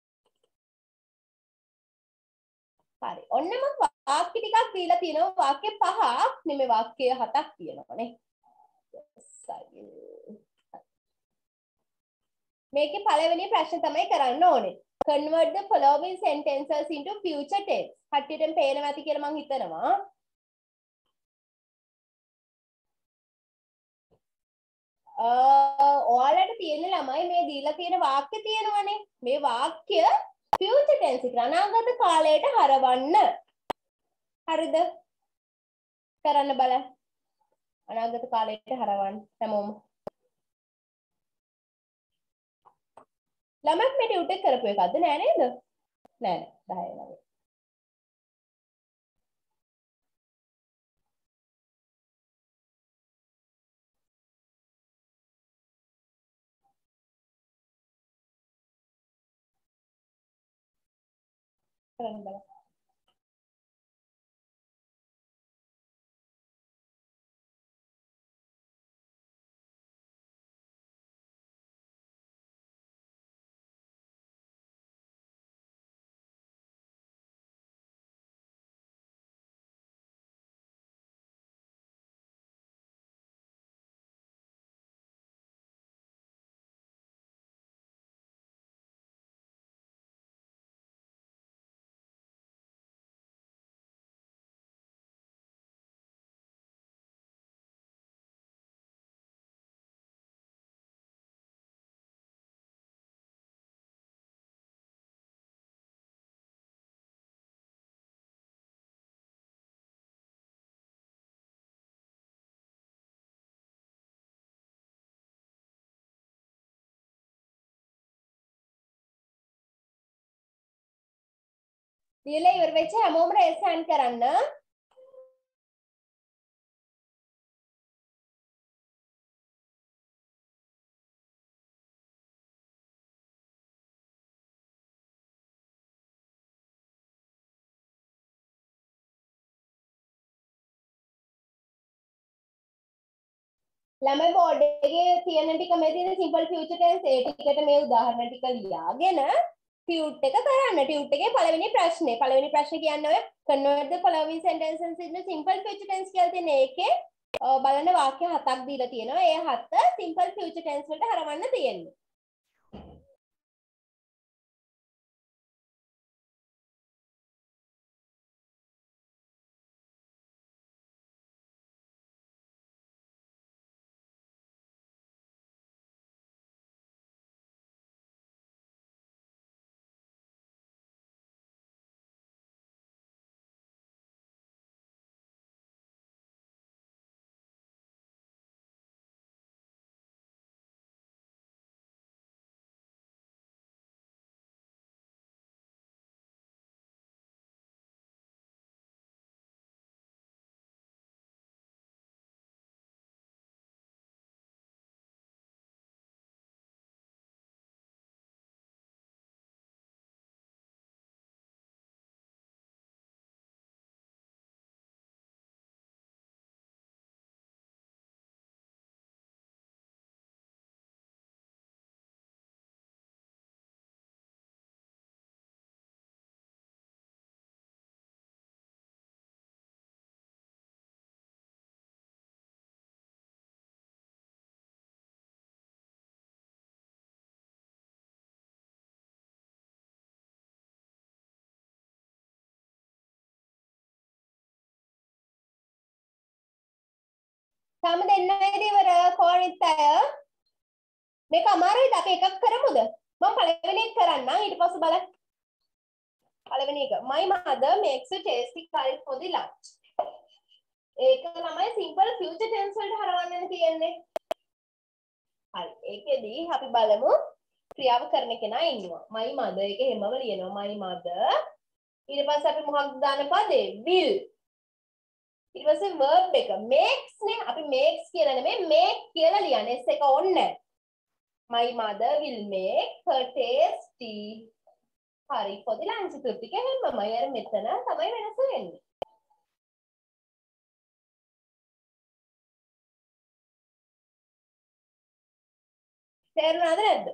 හරි. ඔන්නම වාක්‍ය ටිකක් දීලා තියෙනවා. වාක්‍ය පහක් නෙමෙයි වාක්‍ය හතක් තියෙනවානේ. මේකේ පළවෙනි ප්‍රශ්න තමයි කරන්න ඕනේ. Convert the following sentences into future tense. කට්ටියටම පේනවා ඇති කියලා මම හිතනවා. ඔයාලට තියෙන ළමයි මේ දීලා තියෙන වාක්‍ය තියෙනවනේ. මේ වාක්‍ය future tense එක අනාගත කාලයට හරවන්න. හරිද? කරන්න බලන්න. අනාගත කාලයට හරවන්න හැමෝම. ළමක් මේ ටියුට් එක කරපු එකක්ද නෑ නේද? නෑ නෑ දහය නෑ. කරන්න බලන්න. ලියලා ඉවර වෙච්ච හැමෝම රේස් හෑන්ඩ් කරන්න. ළමයි බෝඩ් එකේ තියෙන ටික මේ තියෙන සිම්පල් ෆියුචර් ටෙන්ස් ඒ ටිකට මේ උදාහරණ ටික ලියාගෙන ටියුට් එක කරන්න. ටියුට් එකේ පළවෙනි ප්‍රශ්නේ පළවෙනි ප්‍රශ්නේ කියන්නේ ඔය convert the following sentences into simple future tense කියලා තියෙන එකේ බලන්න වාක්‍ය හතක් දීලා තියෙනවා. ඒ හත simple future tense වලට හරවන්න තියෙන්නේ. තාම දෙන්නයිද ඉවර කොහොනිත් අය මේක අමාරුයිද අපි එකක් කරමුද මම පළවෙනි එක කරන්නම් ඊට පස්සේ බලන්න පළවෙනි එක my mother makes a tasty curry for the lunch ඒක තමයි simple future tense වලට හරවන්න තියෙන්නේ හරි ඒකෙදී අපි බලමු ක්‍රියාව කරන කෙනා ඉන්නවා my mother එක හැමම ලියනවා my mother ඊට පස්සේ අපි මොකක්ද දාන්න පදේ will ඊට පස්සේ verb එක makes නේ අපි makes කියලා නෙමෙයි make කියලා ලියන්නේ s එක ඕනේ my mother will make her tasty curry for the lunch ටික හැමම අය මෙතන තමයි වෙනස වෙන්නේ තේරුණාද නැද්ද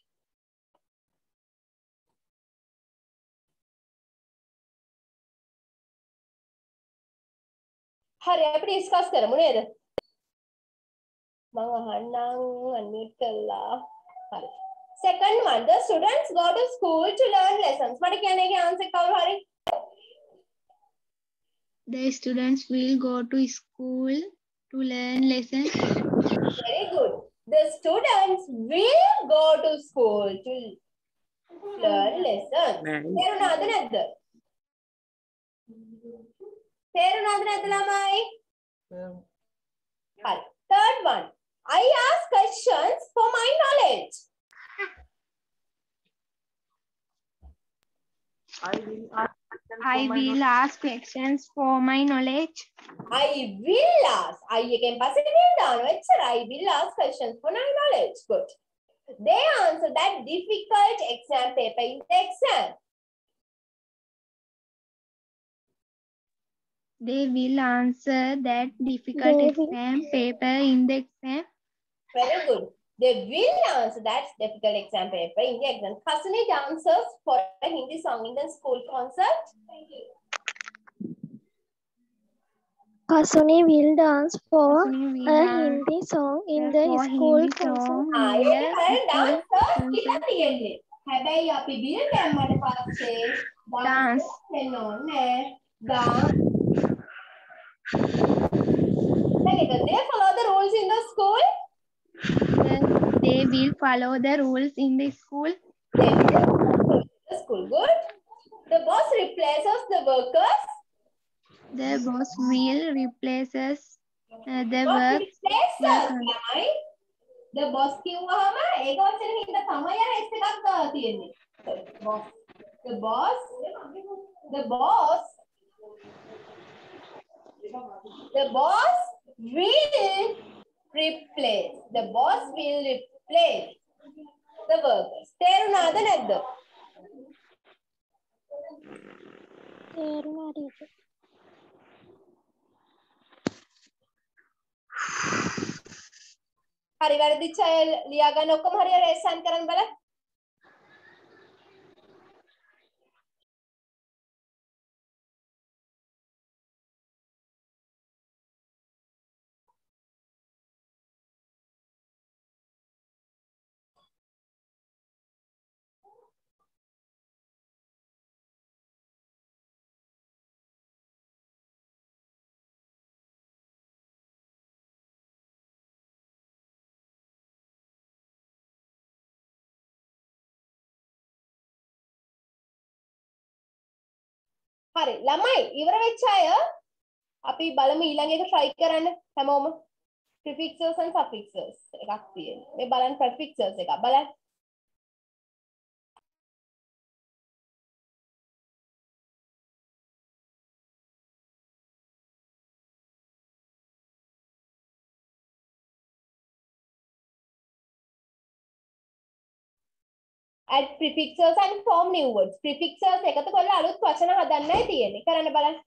හරි අපි ඩිස්කස් කරමු නේද මම අහන්නම් අන්මියුට් කළා හරි second one the students go to school to learn lessons මට කියන්නේ ඒකේ ආන්සර් කවුරු හරි The students will go to school to learn lessons. Very good. The students will go to school to learn lessons. තේරුණාද නැද්ද? තේරුණාද නැද්ද ළමයි? හරි. Third one. I ask questions for my knowledge. I will ask I will ask questions for my knowledge. I will ask. I එකෙන් පස්සේ will දානවා. එච්චර. I will ask questions for my knowledge. Good. They answer that difficult exam paper in the exam. They will answer that difficult They exam paper in the exam. Very good. They will answer that difficult exam paper in the exam. Hasani dances for a Hindi song in the school concert. Thank you. Kasuni will dance for Kasuni will a dance Hindi song in the for school Hindi concert. song Ah, in ඒක the හරිය school dancer concert. කියලා තියෙන්නේ. හැබැයි අපි will දැම්මට පස්සේ Dance. වෙන්න ඕනේ. Dance. Then they follow the rules in the school. The- They will follow the rules in the school. They will follow the school. Good. The boss replaces the workers. The boss will replaces uh, the Not work. replaces. workers. ළමයි. The boss කිව්වහම ඒක වචනේ හින්දා තමයි අර S එකක් දාලා තියෙන්නේ. Boss The boss, the boss, the boss will replace. The boss will replace the workers. තේරුණාද නැද්ද? තේරුණා ටීචර්. හරි වැරදිච්ච අය ලියා ගන්න ඔක්කොම හරියට රේසන් කරන්න බලන්න. හරි ළමයි ඉවර වෙච්ච අය අපි බලමු ඊළඟ එක try කරන්න හැමෝම prefixes and suffixes එකක් තියෙනවා මේ බලන්න prefixes එක බලන්න add prefixes and form new words prefixes එකතු කරලා අලුත් වචන හදන්නයි තියෙන්නේ කරන්න බලන්න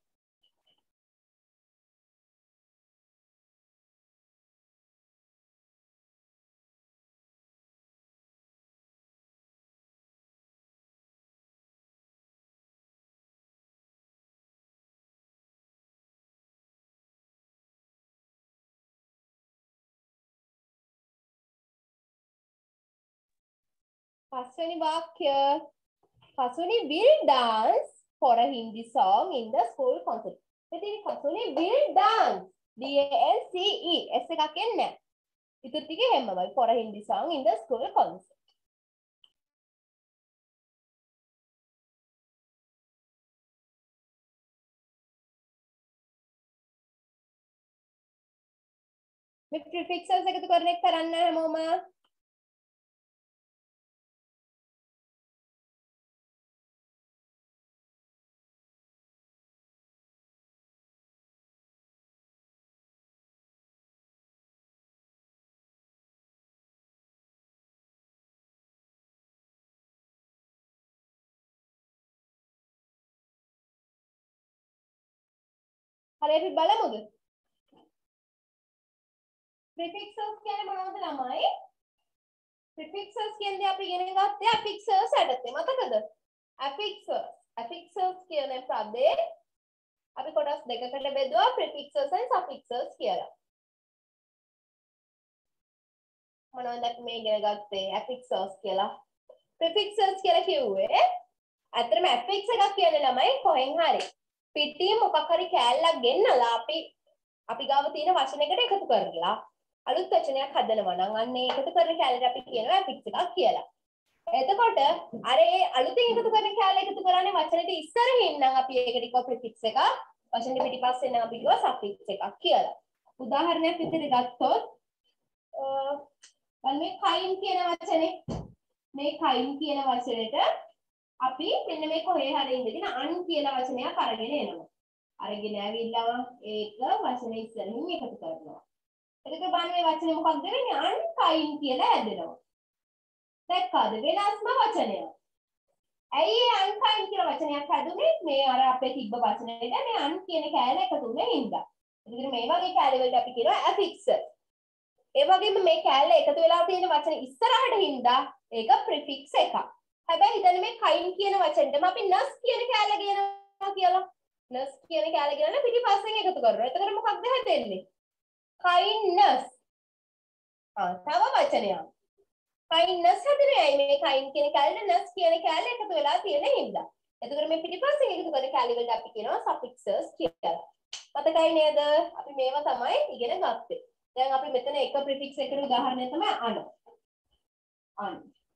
පස්වෙනි වාක්‍ය Kasuni will dance for a Hindi song in the school concert. ඉතින් Kasuni will dance D A N C E S එකක් එන්නේ නැහැ. ඉතින් ටික හැමමයි for a Hindi song in the school concert. මේ prefixes එකතු කරන එක කරන්න හැමෝම හරි අපි බලමුද prefixes කියන්නේ මොනවද ළමයි prefixes කියන්නේ අපි ඉගෙන ගත්තේ affixes යටතේ මතකද affixes affixes කියන පදේ අපි කොටස් දෙකකට බෙදුවා prefixes and suffixes කියලා මොනවද අපි මේ ඉගෙන ගත්තේ affixes කියලා prefixes කියලා කිව්වේ අතරම affix එකක් කියන්නේ ළමයි කොහෙන් හරි පිටින් මොකක් හරි කෑල්ලක් ගෙන්නලා අපි අපි ගාව තියෙන වචනයකට එකතු කරලා අලුත් වචනයක් හදනවා නම් අන්න ඒ එකතු කරන කැලේට අපි කියනවා affix එකක් කියලා. එතකොට අර ඒ අලුතින් එකතු කරන කැලේ එකතු කරන්නේ වචනෙට ඉස්සරහින් නම් අපි ඒකට කියව prefix එකක් වචනේ පිටිපස්සේ නම් අපි කියව suffix එකක් කියලා. උදාහරණයක් විදිහට ගත්තොත් අ මේ kind කියන වචනේ මේ kind කියන වචනෙට අපි මෙන්න මේ කොහේ හරි ඉඳගෙන අන් කියලා වචනයක් අරගෙන එනවා. අරගෙන ඇවිල්ලා ඒක වචනේ ඉස්සරහින් එකතු කරනවා. එතකොට බලන්න මේ වචනේ මොකක්ද වෙන්නේ? අන්කයින් කියලා හැදෙනවා. දැක්කද? වෙනස්ම වචනයක්. ඇයි මේ අන්කයින් කියලා වචනයක් හැදුනේ? මේ අර අපේ තිබ්බ වචනේට මේ අන් කියන කෑල්ල එකතු වෙන හින්දා. එතකොට මේ වගේ කෑල්ල වලට අපි කියනවා affix. ඒ වගේම මේ කෑල්ල එකතු වෙලා තියෙන වචන ඉස්සරහට හින්දා ඒක prefix එකක්. හැබැයි හිතන්න මේ කයින් කියන වචනෙටම අපි නස් කියන කෑල්ල ගේනවා කියලා. නස් කියන කෑල්ල ගේනවා පිටිපස්සෙන් එකතු කරනවා. එතකොට මොකක්ද හැදෙන්නේ? kindness. ආ තව වචනයක්. kindness හැදෙන්නේ ඇයි මේ kind කියන කැලේ ness කියන කැලේ එකතු වෙලා තියෙන හින්දා. එතකොට මේ පිටිපස්සෙන් එකතු කරන කැලේ වලට අපි කියනවා suffixes කියලා. මතකයි නේද? අපි මේවා තමයි ඉගෙන ගත්තේ. දැන් අපි මෙතන එක prefix එකකට උදාහරණය තමයි අන. අන්.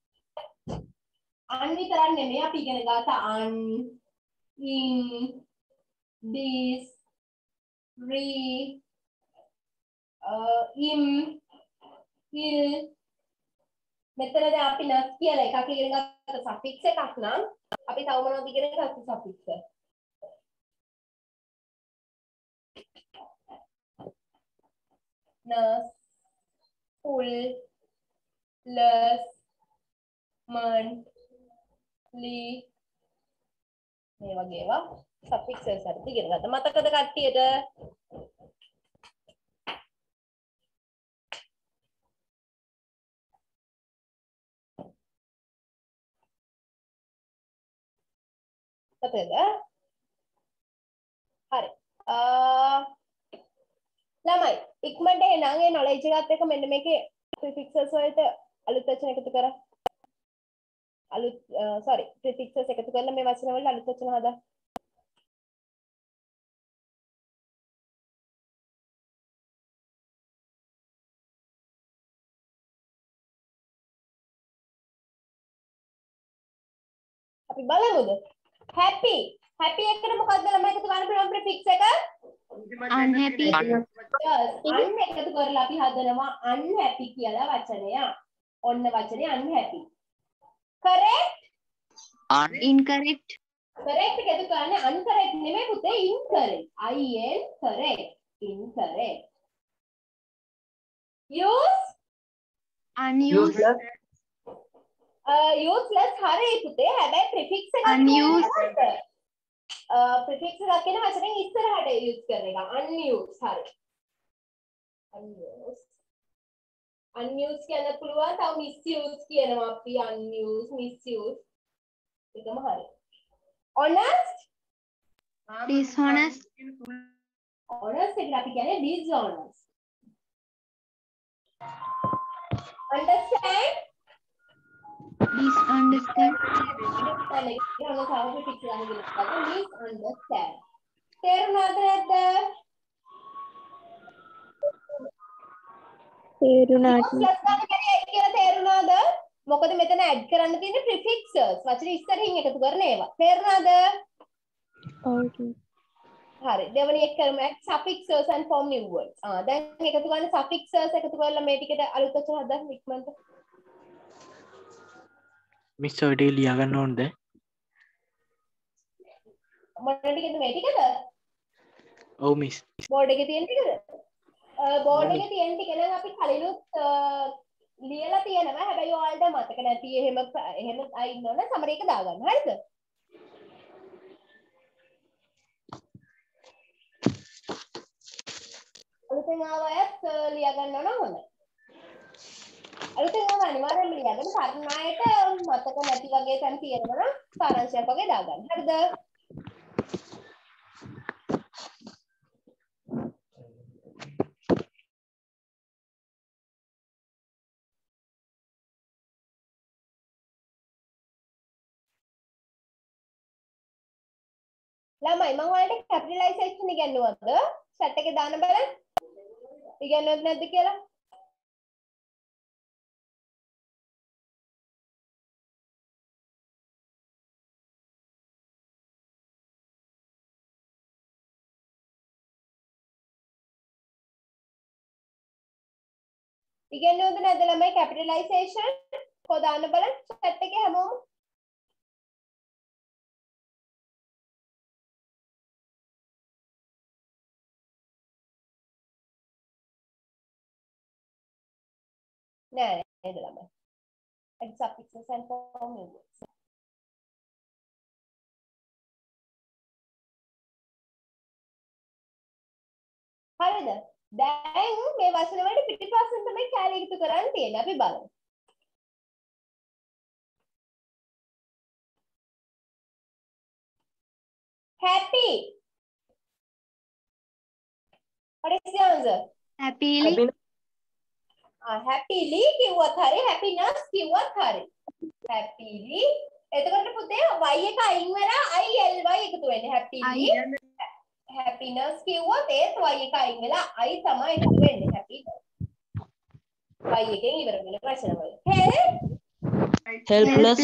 අන් විතරක් නෙමෙයි අපි ඉගෙන ගත්ත අන්, in, this, re Uh, im, il, මෙතනදී අපි නස් කියලා එකක් ඉගෙන ගත්ත සෆික්ස් එකක් නම් අපි තව මොනවද ඉගෙන ගත්ත සෆික්ස්? නස්, full, less, month, ly මේ වගේ ඒවා සෆික්සස් හරි ඉගෙන ගත්තා. මතකද කට්ටියට? මතකද? හරි. අ ළමයි ඉක්මනට එනං ඒ knowledge එකත් එක්ක මෙන්න මේකේ prefixes වලට අලුත් වචන එකතු කරා. අලුත් sorry prefixes එකතු කරලා මේ වචන වලට අලුත් වචන හදා. අපි බලමුද? happy happy එකට මොකක්ද ළමයි එකතු කරන්න පුළුවන් prefix එක? unhappy un එකතු කරලා අපි හදනවා unhappy කියලා වචනය. ඔන්න වචනේ unhappy. correct? incorrect correct එක එකතු කරන්නේ uncorrect නෙමෙයි පුතේ incorrect. I N correct. incorrect. use unused uh, useless හරි පුතේ. හැබැයි prefix එකක් unused uh, prefix එකක් කියන වචනෙන් ඉස්සරහට use කරන එක. unused හරි. unused unused කියන්න පුළුවන්. තව misuse කියනවා අපි. unused misuse එකම හරි. honest dishonest honest එකට අපි කියන්නේ dishonest. understand misunderstand understand එක මොන සාහෘද prefix ගන්න කියලා misunderstand. තේරුණාද නැද්ද? තේරුණාට useless ගන්න කියන්නේ ඇයි කියලා තේරුණාද? මොකද මෙතන ඇඩ් කරන්න තියෙන්නේ prefixes. වචන ඉස්සරින් එකතු කරන ඒවා. තේරුණාද? ඔව්. හරි. දෙවෙනි එක කරමු suffixes and form new words. ආ දැන් එකතු කරන suffixes එකතු කරලා මේ ටිකට අලුත් වචන හදන්න ඉක්මනට. මිස් ඔය ටික ලියා ගන්න ඕනද? මොන ටිකද මේ ටිකද? ඔව් මිස්. බෝඩ් එකේ තියෙන ටිකද? බෝඩ් එකේ තියෙන ටික නම් අපි කලිනුත් ලියලා තියෙනවා. හැබැයි ඔයාලට මතක නැති එහෙම එහෙම අය ඉන්නවනේ සමරේක දාගන්න. හරිද? අලුතෙන් ආව අයත් ලියා ගන්න ඕන හොඳයි. අලුතෙන් ආව අනිවාර්යෙන්ම ලියා ගන්න. පරණ අයට මතක නැති වගේ තැන් තියෙනවා නම් සාරාංශයක් වගේ දාගන්න. හරිද? ළමයි මම ඔයාලට capitalization ඉගෙනුවද? chat එකේ දාන්න බලන්න. ඉගෙනුවද නැද්ද කියලා? ඉගෙනුවද නැද්ද ළමයි capitalization? කො දාන්න බලන්න chat එකේ හැමෝම. නෑ නේද ළමයි. add suffixes and form new words. හරිද? දැන් මේ වචන වලට පිටිපස්සෙන් තමයි කැලේ එකතු කරන්න තියෙන්නේ. අපි බලමු. happy. What is the answer? happily Ah, happily කිව්වත් හරි happiness කිව්වත් හරි. happily එතකොට පුතේ y එක අයින් වෙලා I L Y එකතු වෙන්නේ happily. happiness කිව්වොත් ඒත් y එක අයින් වෙලා I තමයි එකතු වෙන්නේ happiness. y එකෙන් ඉවර වෙන වචන වල. help helpless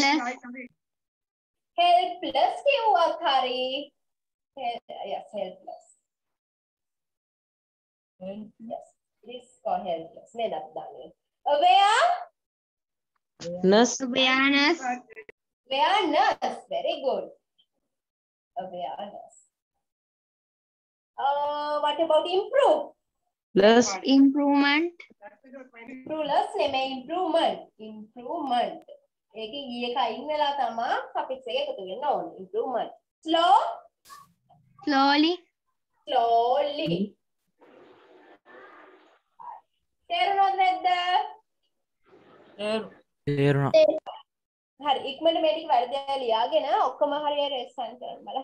helpless කිව්වත් හරි. yes helpless. yes this is called helpless. නේද අපි දාන්නේ. aware Nurse. Awareness. Awareness. Very good. Awareness. Uh, what about improve? Plus. Improvement. Improve plus නෙමෙයි improvement. Improvement. ඒකේ e එක අයින් වෙලා තමයි suffix එක එකතු වෙන්න ඕනේ. Improvement. Slow. Slowly. Slowly. තේරුණාද නැද්ද? තේරුණා. හරි ඉක්මනට මේ ටික වැරදි ලියාගෙන ඔක්කොම හරියට රෙස්පොන්ස් කරන්න බලන්න.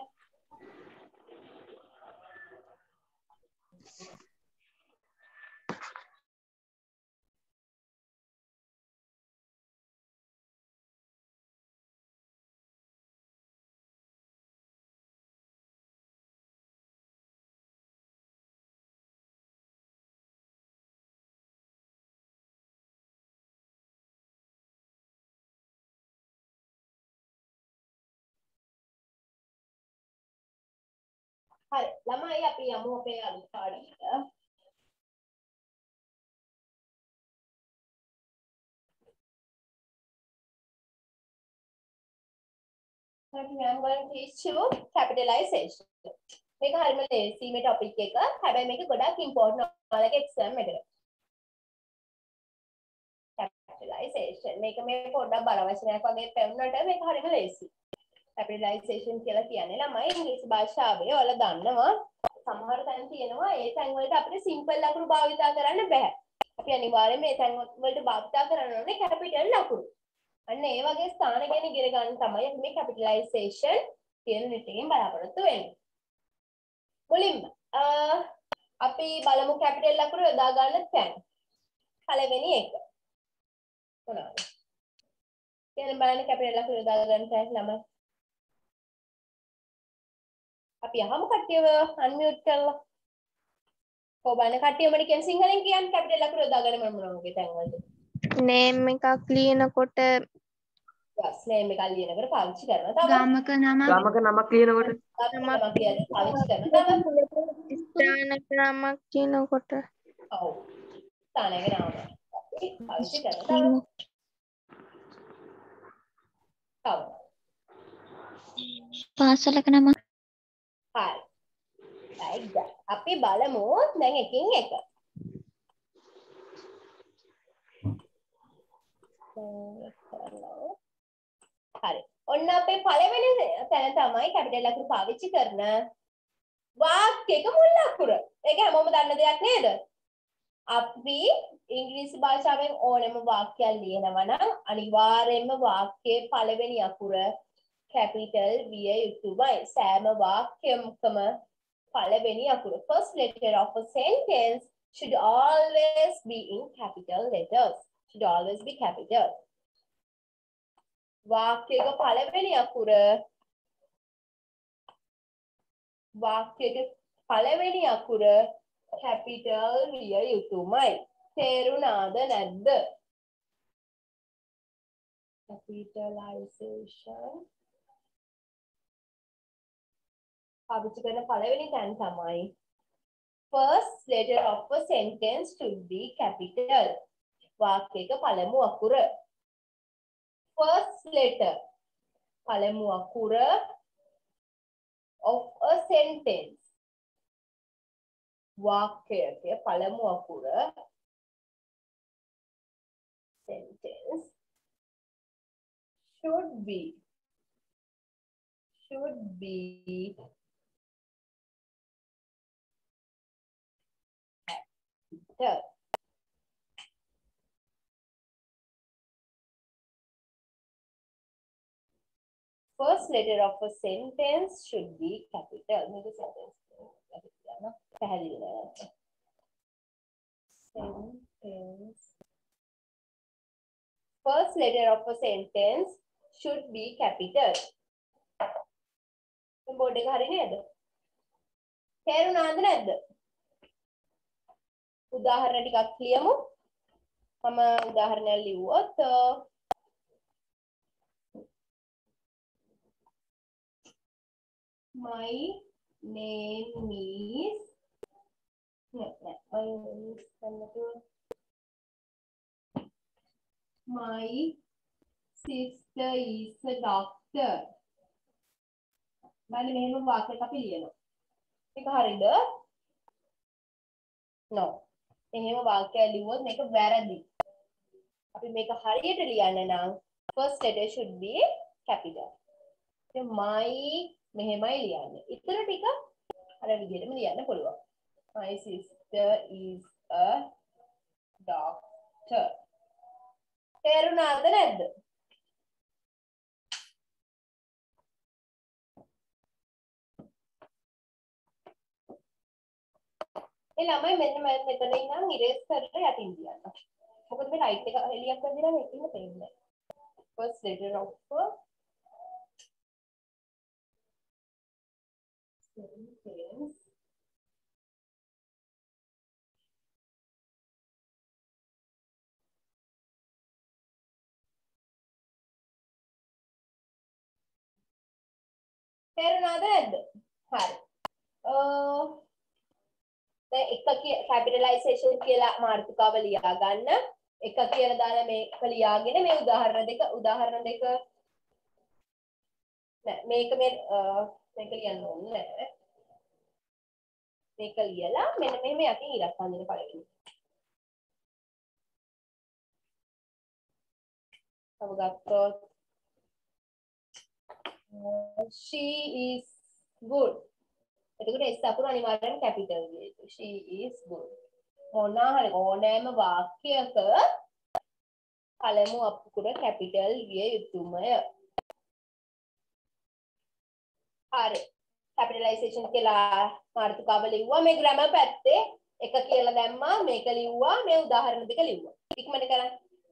හරි ළමයි අපි යමු අපේ අලුත් පාඩමට. But I am going to teach you capitalization. මේක හරිම ලේසි මේ topic එක. හැබැයි මේක ගොඩක් important ඔයාලගේ exam එකට. Capitalization. මේක මේ පොඩ්ඩක් බර වචනයක් වගේ පෙන්නනට මේක හරිම ලේසි. Capitalization කියලා කියන්නේ ළමයි ඉංග්‍රීසි භාෂාවේ ඔයාලා දන්නවා සමහර තැන් තියෙනවා ඒ තැන් වලට අපිට simple ලකුණු භාවිත කරන්න බෑ. අපි අනිවාර්යයෙන්ම මේ තැන් වලට භාවිත කරන්න ඕනේ capital ලකුණු. අන්න ඒ වගේ ස්ථාන ගැන ඉගෙන ගන්න තමයි අපි මේ capitalization කියන එකෙන් බලාපොරොත්තු වෙන්නේ. මුලින්ම අපි බලමු capital ලකුණු යොදා ගන්න තැන්. පළවෙනි එක. මොනවාද? කියන බලන්න capital ලකුණු යොදා ගන්න තැන් ළමයි. අපි අහමු කට්ටියව unmute කරලා. කොහොමද කට්ටියමඩ කියන සිංහලෙන් කියන්නේ capital ලකුණු යොදා ගන්න මොන මොන වගේ තැන් වලද? name එකක් ලියනකොට yes name එකක් ලියනකොට පාවිච්චි කරනවා. තව ගමක නමක්. ගමක නමක් ලියනකොට. නමක් කියන්නේ පාවිච්චි කරනවා. තව ස්ථානක නමක් කියනකොට ඔව්. ස්ථානයක නම. පාවිච්චි කරනවා. තව පාසලක නමක්. හරි. right. අපි බලමු දැන් එකින් එක. හරි. ඔන්න අපේ පළවෙනි තැන තමයි කැපිටල් ලකුණු පාවිච්චි කරන වාක්‍යයක මුල් අකුර. ඒක හැමෝම දන්න දෙයක් නේද? අපි ඉංග්‍රීසි භාෂාවෙන් ඕනෑම වාක්‍යයක් ලියනවා නම් අනිවාර්යයෙන්ම වාක්‍යයේ පළවෙනි අකුර capital විය යුතුමයි. සෑම වාක්‍යයකම පළවෙනි අකුර first letter of a sentence should always be in capital letters. Should always be capital. වාක්‍යයක පළවෙනි අකුර වාක්‍යයක පළවෙනි අකුර capital විය යුතුමයි. තේරුණාද නැද්ද? Capitalization පාවිච්චි කරන පළවෙනි තැන තමයි first letter of a sentence should be capital. වාක්‍යයක පළමු අකුර first letter පළමු අකුර of a sentence වාක්‍යයක පළමු අකුර sentence should be should be capital. First letter of a sentence should be capital. මේක sentence capital න පැහැදිලි නේද? Sentence. First letter of a sentence should be capital. Board එක හරි නේද? තේරුණාද නැද්ද? උදාහරණ ටිකක් ලියමු. මම උදාහරණයක් ලිව්වොත් my name is no, no, my name is my sister is a doctor. බලන්න මෙහෙම වාක්‍යයක් අපි ලියනවා. මේක හරියද? no. මෙහෙම වාක්‍යයක් ලියුවොත් මේක වැරදි. අපි මේක හරියට ලියන්න නම් first letter should be capital. ඉතින් my මෙහෙමයි ලියන්නේ. ඊතර ටික අර විදිහටම ලියන්න පුළුවන්. My sister is a doctor. තේරුණාද නැද්ද? ඒ ළමයි මෙන්න මෙතන ඉඳන් ඉරේස් කරලා යටින් ලියන්න. මොකද මේ රයිට් එක එලියක් කරදිලා මේකෙම තේින්නේ. First letter of sentence. තේරුණාද නැද්ද? හරි. අ දැන් එක කැපිටලයිසේෂන් කියලා මාතෘකාව ලියා ගන්න. එක කියලා දාලා මේක ලියාගෙන මේ උදාහරණ දෙක උදාහරණ දෙක නෑ මේක මේ මේක ලියන්න ඕනේ නෑ. මේක ලියලා මෙන්න මෙහෙම යටින් ඉරක් අඳින පළවෙනි. තව ගත්තොත් she is good. එතකොට S අකුර අනිවාර්යයෙන්ම කැපිටල් විය යුතුයි. she is good. මොනවා හරි ඕනෑම වාක්‍යයක පළමු අකුර කැපිටල් විය යුතුමය. හරි. කැපිටලයිසේෂන් කියලා මාතෘකාව ලිව්වා මේ ග්‍රැමර් පැත්තේ එක කියලා දැම්මා මේක ලිව්වා මේ උදාහරණ දෙක ලිව්වා. ඉක්මනට කරන්න.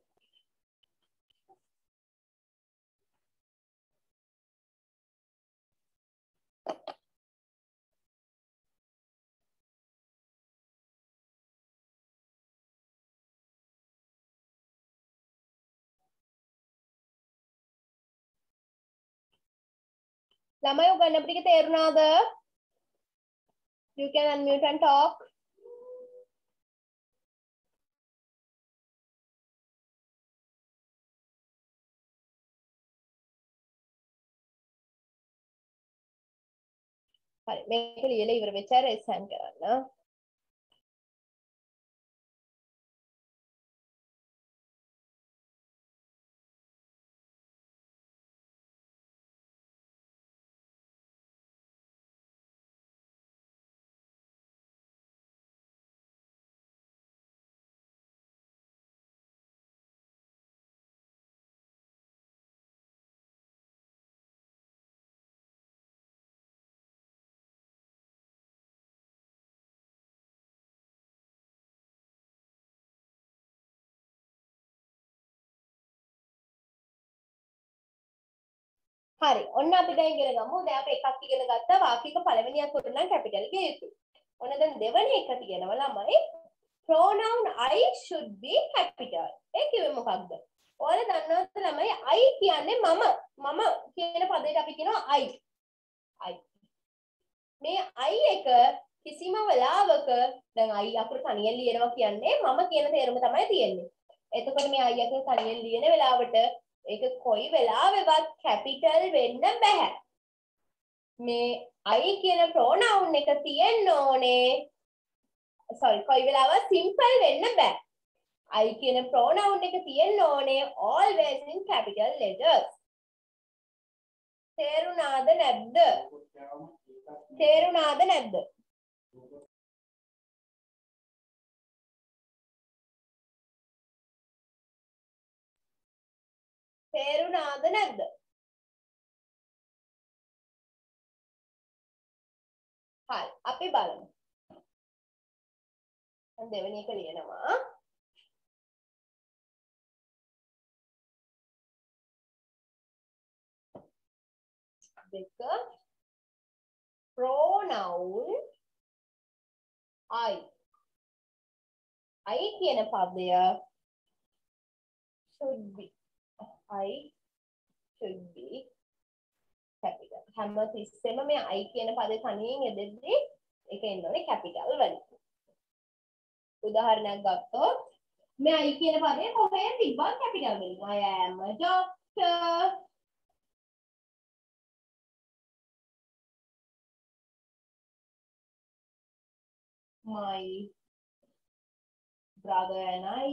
ළමයි උගන්නපු ටික තේරුණාද? You can unmute and talk. හරි මේක ලියලා ඉවර වෙච්ච අය රේස් හෑන්ඩ් කරන්න. හරි ඔන්න අපි දැන් ඉගෙන ගමු. දැන් අපි එකක් ඉගෙන ගත්තා වාක්‍යයක පළවෙනි අකුර නම් කැපිටල් විය යුතුයි. ඔන්න දැන් දෙවෙනි එක තියෙනවා ළමයි pronoun I should be capital. ඒ කිව්වේ මොකක්ද? ඔයාලා දන්නවද ළමයි I කියන්නේ මම මම කියන පදයට අපි කියනවා I. I. මේ I එක කිසිම වෙලාවක දැන් I අකුර තනියෙන් ලියනවා කියන්නේ මම කියන තේරුම තමයි තියෙන්නේ. එතකොට මේ I අකුර තනියෙන් ලියන වෙලාවට ඒක කොයි වෙලාවෙවත් කැපිටල් වෙන්න බෑ. මේ I කියන pronoun එක තියෙන්න ඕනේ. sorry කොයි වෙලාවත් simple වෙන්න බෑ. I කියන pronoun එක තියෙන්න ඕනේ always in capital letters. තේරුණාද නැද්ද? තේරුණාද නැද්ද? තේරුණාද නැද්ද? හරි අපි බලමු. දැන් දෙවෙනි එක ලියනවා. දෙක pronoun I. I කියන පදය should be I should be capital. හැම තිස්සෙම මේ I කියන පදේ තනියෙන් යෙදෙද්දී ඒක එන්න ඕනේ capital වලින්. උදාහරණයක් ගත්තොත් මේ I කියන පදේ කොහෙන් තිබ්බත් capital වලින්. I am a doctor. My brother and I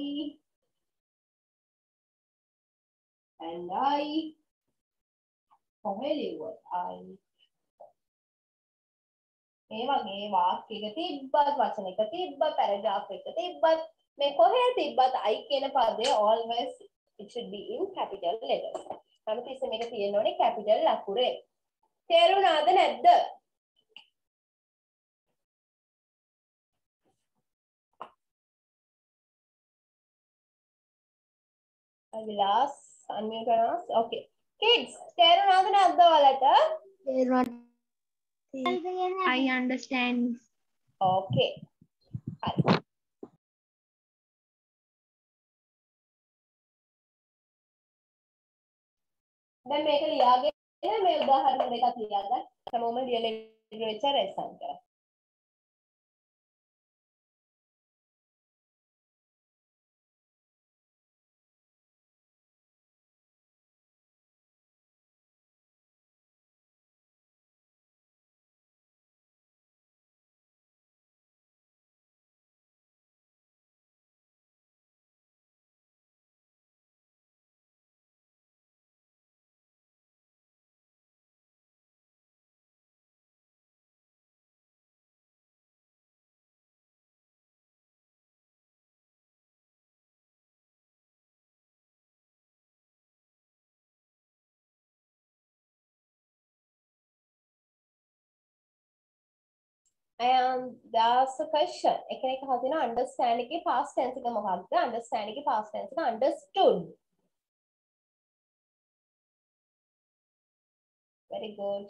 and I කොහෙද ඉවත් I ඒ වගේ වාක්‍යයක තිබ්බත් වචනයක තිබ්බත් පැරග්‍රාෆ් එක තිබ්බත් මේ කොහේ තිබ්බත් I කියන පදේ always it should be in capital letters. හැමතිස්සෙම මේක තියෙන්න ඕනේ capital අකුරේ. තේරුණාද නැද්ද? Vilas, unmute us. Okay. Kids, තේරුණාද නැද්ද ඔයාලට? I understand. Okay. හරි. දැන් මේක ලියාගෙන මේ උදාහරණ දෙකක් ලියාගන්න. හැමෝම ලියලා ඉවර වෙච්ච රෙසන් කරා. And that's the question. එකෙනෙක් අහලා තියෙනවා understand එකේ past tense එක මොකක්ද? understand එකේ past tense එක understood. Very good.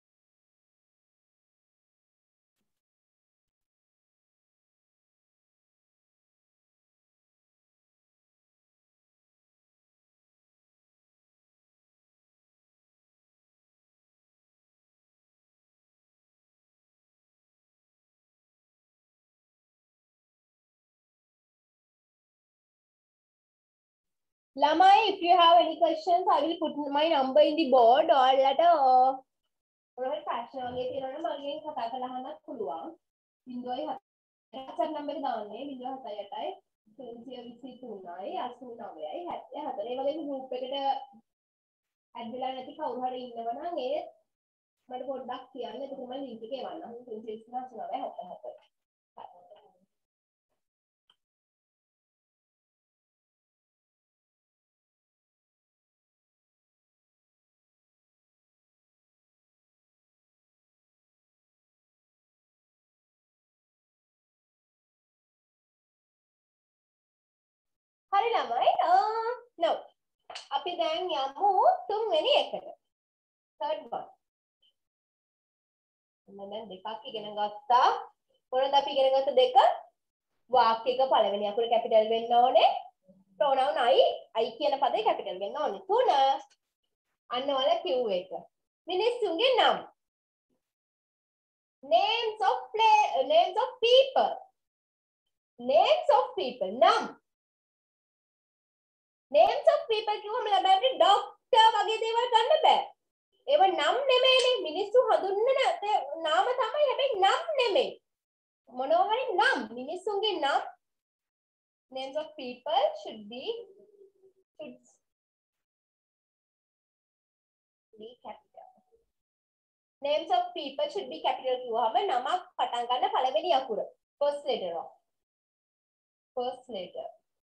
Lamai, if you have any questions, I will put my number in the board or letter. මොනවද ප්‍රශ්න වගේ තියෙනවනම් මගෙන් කතා කරලා අහන්නත් පුළුවන්. zero WhatsApp number එක දාන්නේ zero seven eight eight zero two three eight nine eight four. ඒ වගේ group එකට add වෙලා නැති කවුරු හරි ඉන්නවනම් ඒ මට පොඩ්ඩක් කියන්න. ඒක තමයි link එක එවන්න. zero six nine seven seven four. හරි ළමයි. now අපි දැන් යමු තුන්වෙනි එකට. third one. මම දැන් දෙකක් ඉගෙන ගත්තා. මොනවද අපි ඉගෙන ගත්ත දෙක? වාක්‍යයක පළවෙනි අකුර කැපිටල් වෙන්න ඕනේ. pronoun I I කියන පදේ කැපිටල් වෙන්න ඕනේ. තුන අන්න වල Q එක. මිනිස්සුන්ගේ නම්. names of play names of people. names of people නම්. names of people කිව්වම ළමයින්ට doctor වගේ දේවල් ගන්න බෑ. ඒව නම් නෙමෙයිනේ. මිනිස්සු හඳුන්වන නාම තමයි. හැබැයි නම් නෙමෙයි. මොනවා හරි නම්. මිනිස්සුන්ගේ නම්. names of people should be should be capital. names of people should be capital කිව්වම නමක් පටන් ගන්න පළවෙනි අකුර. first letter of. first letter.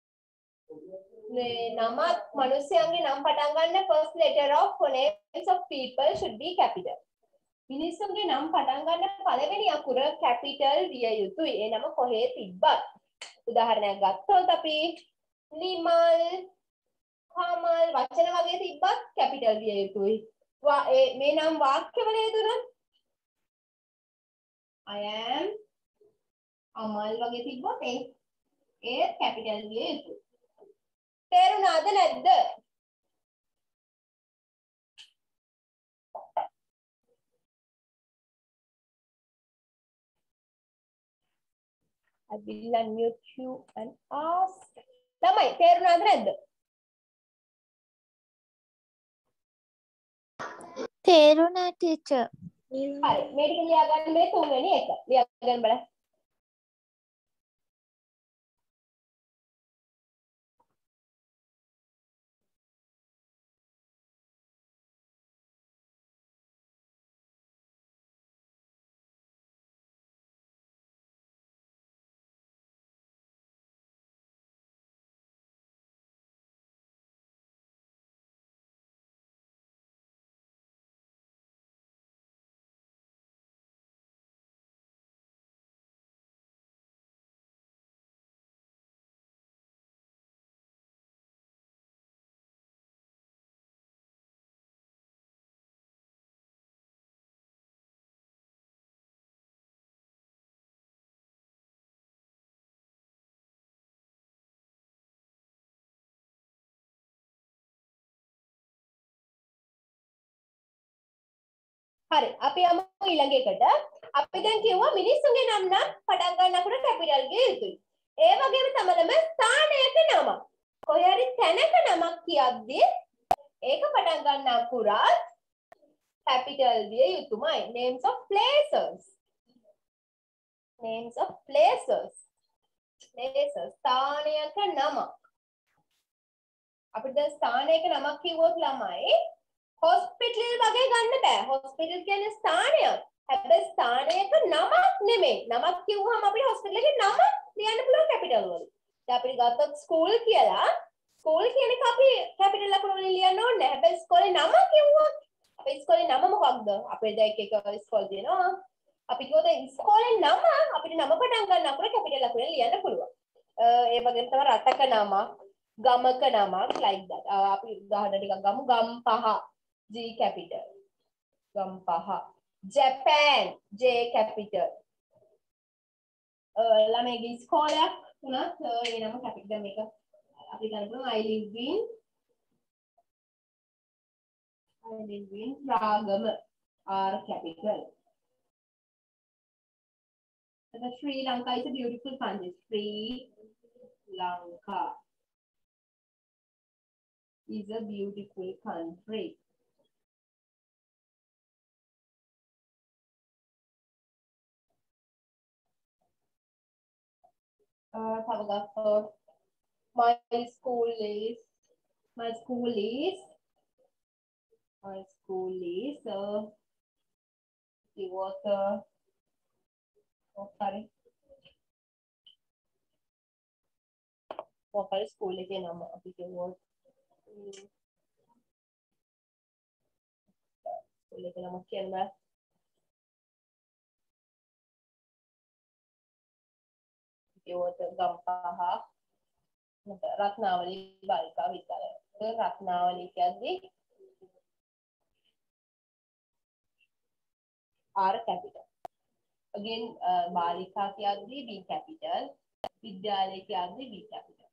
නමක් මිනිස්යන්ගේ නම් පටන් ගන්න first letter of names of people should be capital. මිනිස්සුන්ගේ නම් පටන් ගන්න පළවෙනි අකුර capital විය යුතුයි. ඒ නම කොහේ තිබ්බත්. උදාහරණයක් ගත්තොත් අපි නිමල්, කමල් වචන වගේ තිබ්බත් capital විය යුතුයි. මේ නම් වාක්‍යවල යෙදුනොත් I am අමල් වගේ තිබ්බොත් ඒ ඒ capital විය යුතුයි. තේරුණාද නැද්ද? I will unmute you and ask. ළමයි තේරුණාද නැද්ද? තේරුණා ටීචර්. හරි මේ ටික ලියා ගන්න මේ තුන්වෙනි එක ලියා ගන්න බලන්න. හරි අපි යමු ඊළඟ එකට. අපි දැන් කිව්වා මිනිස්සුන්ගේ නම් නම් පටන් ගන්නකොට කැපිටල් ගේ යුතුයි. ඒ වගේම තමලම ස්ථානයක නම. කොහේ හරි තැනක නමක් කියද්දී ඒක පටන් ගන්න අකුරත් කැපිටල් ගේ යුතුමයි. names of places. names of places. places ස්ථානයක නම. අපිට දැන් ස්ථානයක නමක් කිව්වොත් ළමයි hospital වගේ ගන්න බෑ. hospital කියන්නේ ස්ථානයක්. හැබැයි ස්ථානයක නමක් නෙමෙයි. නමක් කිව්වහම අපිට hospital එකේ නම ලියන්න පුළුවන් කැපිටල් වලින්. දැන් අපිට ගත්තොත් school කියලා school කියන එක අපි කැපිටල් ලකුණු වලින් ලියන්න ඕනේ නැහැ. හැබැයි ඉස්කෝලේ නම කිව්වොත් අපේ ඉස්කෝලේ නම මොකක්ද? අපේ දැන් එක එක ඉස්කෝල තියෙනවා. අපි කිව්වොත් ඉස්කෝලේ නම අපිට නම පටන් ගන්න අකුර කැපිටල් ලකුණෙන් ලියන්න පුළුවන්. ඒ වගේම තමයි රටක නමක්, ගමක නමක් like that. අපි උදාහරණ ටිකක් ගමු. Gampaha G capital. Gampaha. Japan J capital. Uh, ළමයිගේ ඉස්කෝලයක් තුනත් ඒ නම capital මේක අපි ගන්න පුළුවන්. I live in I live in Ragama R capital. The Sri Lanka is a beautiful country. Sri Lanka is a beautiful country. Uh, my school is my school is my school is uh, it was uh, oh sorry what is school again nama api kiwot school එක නම කියන්න බෑ කිව්වොත් ගම්පහ රත්නාවලි බාලිකා විද්‍යාලය. රත්නාවලි කියද්දී R capital. Again uh, බාලිකා කියද්දී B capital. විද්‍යාලය කියද්දී B capital.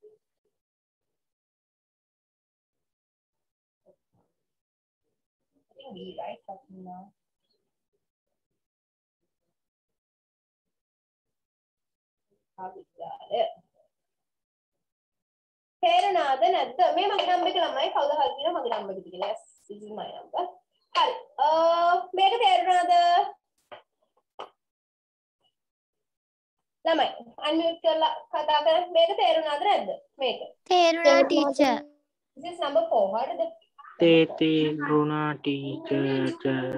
I think B right now. විද්‍යාලය. තේරුණාද නැද්ද? මේ මගේ නම්බර් එක ළමයි කවුද හරි කියනවා මගේ නම්බර් එක කියලා. Yes, this is my number. හරි. අ මේක තේරුණාද? ළමයි unmute කරලා කතා කරන්න. මේක තේරුණාද නැද්ද? මේක. තේරුණා teacher. This is number four. හරිද? තේ තේරුණා ටීචර්.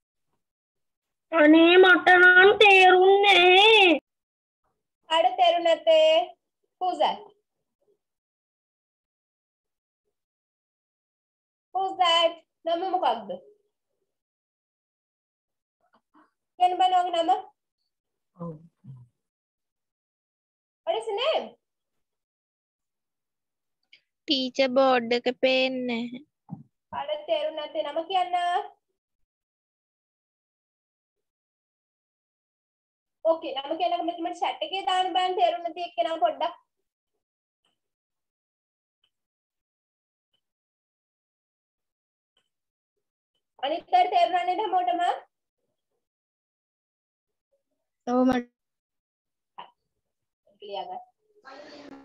අනේ මට නම් තේරුන්නේ නැහැ. අර තේරුණ නැත්තේ? Who's that? Who's that? නම මොකක්ද? කියන්න බෑ නෝගේ නම? ඔව්. What is the name? Teacher board එක පේන්නේ නැහැ. අර තේරුණ නැත්තේ නම කියන්න. ඕකේ නම කියනක මෙතන chat එකේ දාන්න බෑන් තේරුණ නැති එක්කෙනා පොඩ්ඩක්. අනිත් අය තේරුණා නේද හැමෝටම? ඔව් මට ලියා ගන්න.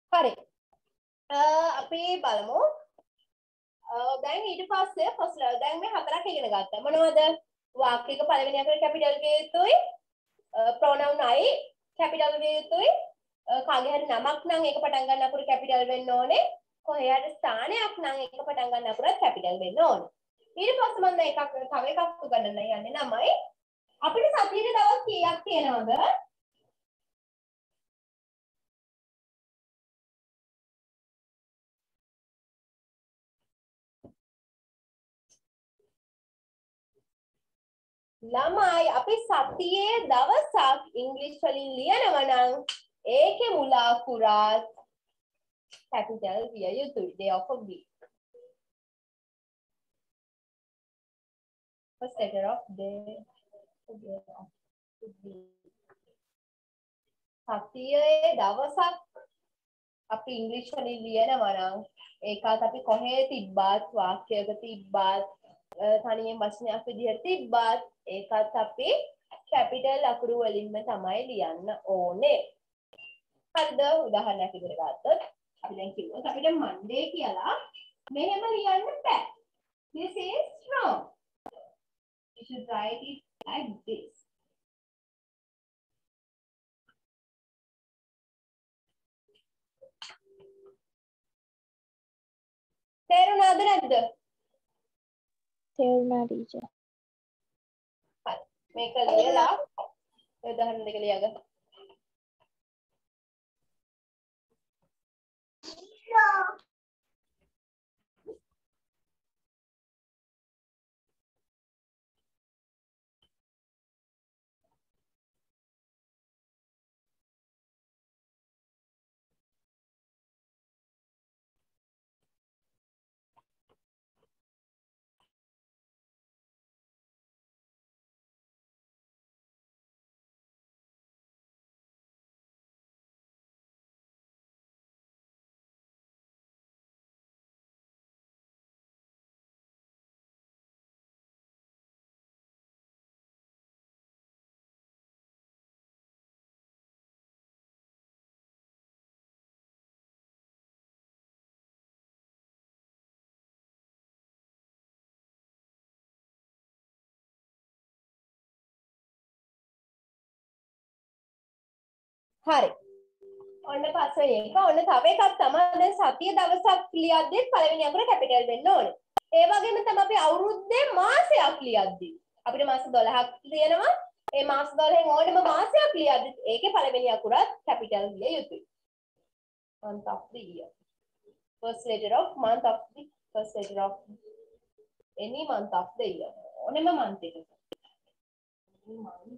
හරි. අපි බලමු. දැන් ඊට පස්සේ ෆස්ට් දැන් මේ හතරක් ඉගෙන ගත්තා. මොනවද? වාක්‍යයක පළවෙනි අකුර කැපිටල් විය යුතුයි. ප්‍රොනවුන් I කැපිටල් විය යුතුයි. කාගේ හරි නමක් නම් ඒක පටන් ගන්න අකුර කැපිටල් වෙන්න ඕනේ. කොහේ හරි ස්ථානයක් නම් ඒක පටන් ගන්න අකුරත් කැපිටල් වෙන්න ඕනේ. ඊට පස්සේ මම එකක් තව එකක් උගන්වන්න යන්නේ නමයි. අපිට සතියේ දවස් කීයක් තියෙනවද? ළමයි අපි සතියේ දවසක් ඉංග්‍රීසි වලින් ලියනවා නම් ඒකේ මුල අකුරත් capital විය යුතුයි. day of a week. First letter of day. day of the week. සතියේ දවසක් අපි ඉංග්‍රීසි වලින් ලියනවා නම් ඒකත් අපි කොහේ තිබ්බත් වාක්‍යයක තිබ්බත් තනියෙන් වචනයක් විදිහට තිබ්බත් ඒකත් අපි කැපිටල් අකුරු වලින්ම තමයි ලියන්න ඕනේ. හරිද? උදාහරණයක් විදිහට ගත්තොත් අපි දැන් කිව්වොත් අපිට Monday කියලා මෙහෙම ලියන්න බෑ. This is wrong. You should write it like this. තේරුණාද නැද්ද? තේරුණා ටීචර්. හරි. මේක ලියලා උදාහරණ දෙක ලියගන්න. හරි. ඔන්න පස්වෙනි එක. ඔන්න තව එකක් තමයි දැන් සතිය දවසක් ලියද්දී පළවෙනි අකුර කැපිටල් වෙන්න ඕනේ. ඒ වගේම තමයි අපි අවුරුද්දේ මාසයක් ලියද්දී අපිට මාස දොළහක් තියෙනවා. ඒ මාස දොළහෙන් ඕනෙම මාසයක් ලියද්දී ඒකේ පළවෙනි අකුරත් කැපිටල් විය යුතුයි. month of the year. First letter of month of the first letter of any month of the year. ඕනෙම month එකක. month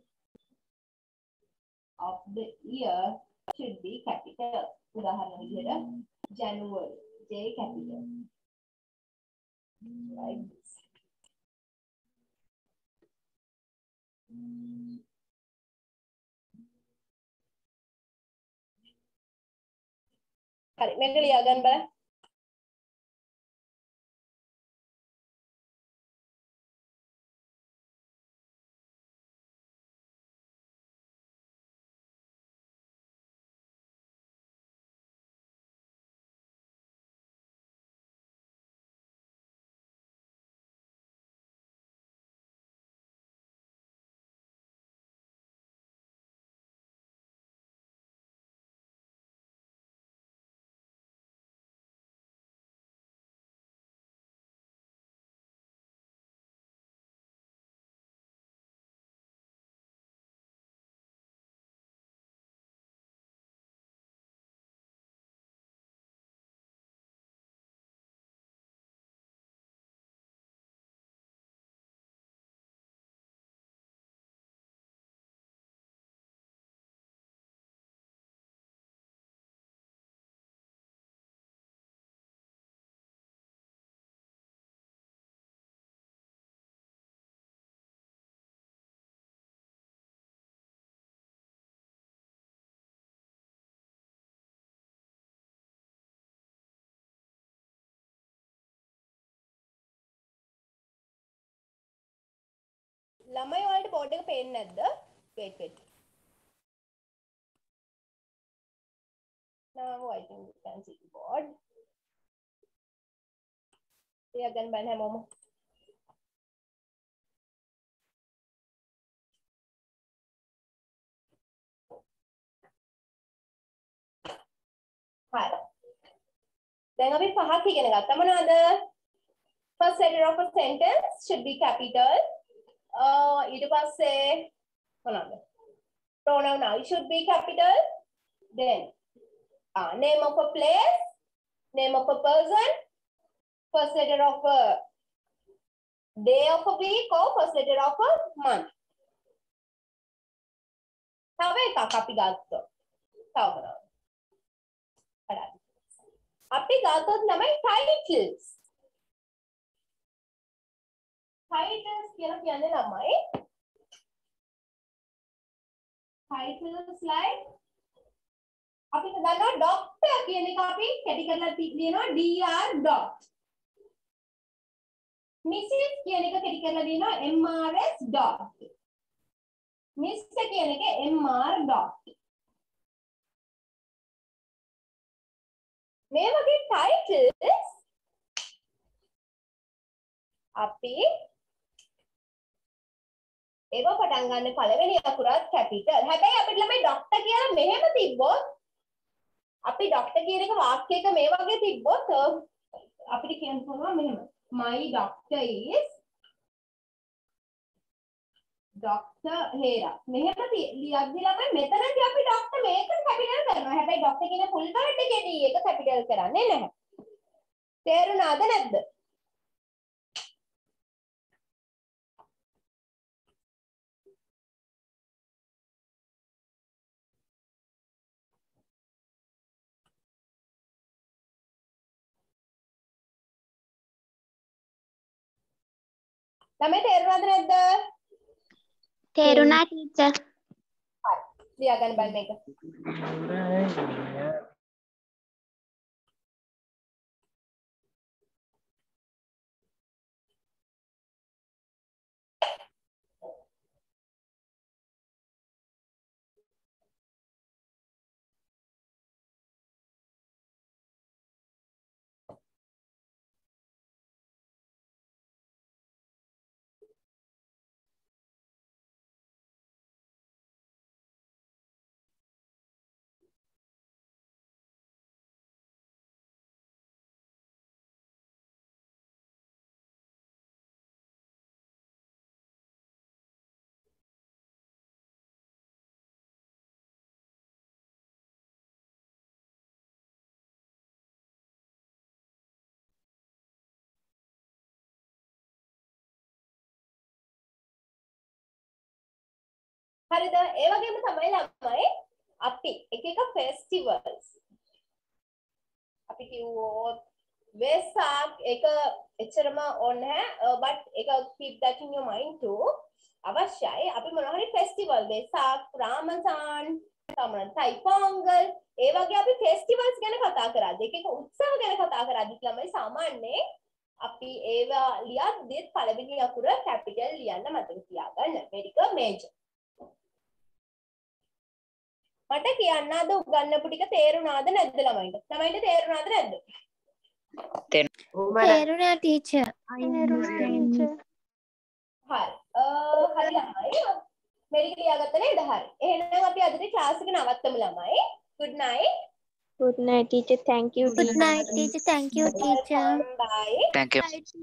of the year should be capital. උදාහරණ විදිහට January, J capital. Like this. හරි මේක ලියා ගන්න බලන්න. ළමයි වලට බෝඩ් එක පේන්නේ නැද්ද? wait wait. Now I I think you can see the board. ලියාගන්න බෑ හැමෝම. හරි. දැන් අපි පහක් ඉගෙන ගත්තා මොනවද? First letter of a sentence should be capital. Uh, ඊට පස්සේ මොනවද? Pronoun now should be capital. Then uh, name of a place, name of a person, first letter of a day of a week or first letter of a month. තව එකක් අපි ගත්තොත්. තව මොනවද? හරි. අපි ගත්තොත් තමයි titles. Titles කියලා කියන්නේ ළමයි titles like අපි දන්නවා doctor කියන එක අපි කැටි කරලා තියෙනවා dr dot missus කියන එක කැටි කරලා තියෙනවා mrs dot mister කියන එක mr dot මේ වගේ titles අපි ඒක පටන් ගන්න පළවෙනි අකුරත් කැපිටල්. හැබැයි අපිට ළමයි ડોක්ටර් කියලා මෙහෙම තිබ්බොත් අපි ડોක්ටර් කියන එක වාක්‍යයක මේ වගේ තිබ්බොත් අපිට කියන්න පුළුවන් මෙහෙම. My doctor is Doctor Hera. මෙහෙම ලියද්දි ළමයි මෙතනදී අපි ડોක්ටර් මේක කැපිටල් කරනවා. හැබැයි ડોක්ටර් කියන ෆුල් වර්ඩ් එකේදී ඒක කැපිටල් කරන්නේ නැහැ. තේරුණාද නැද්ද? ළමයි තේරුණාද නැද්ද? තේරුණා ටීචර්. හරි. ලියාගන්න බලන්න මේක. හරිද? ඒ වගේම තමයි ළමයි අපි එක එක festivals අපි කිව්වොත් වෙසක් එක එච්චරම ඕනේ නැහැ but එක keep that in your mind too අවශ්‍යයි. අපි මොනවා හරි festival වෙසක් රාමසාන් තමන තයි පොංගල් ඒ වගේ අපි festivals ගැන කතා කරාදී එක එක උත්සව ගැන කතා කරාදී ළමයි සාමාන්‍යයෙන් අපි ඒවා ලියද්දිත් පළවෙනි අකුර capital ලියන්න මතක තියාගන්න. මේක major. මට කියන්න අද උගන්වපු ටික තේරුණාද නැද්ද ළමයින්ට? ළමයින්ට තේරුණාද නැද්ද? තේරුණා ටීචර්. තේරුණා ටීචර්. හරි. අ හරි ළමයි. මේක ලියාගත්ත නේද? හරි. එහෙනම් අපි අදට ක්ලාස් එක නවත්තමු ළමයි. good night. Good night teacher. Thank you Good night teacher. Thank you teacher. Bye. Thank you.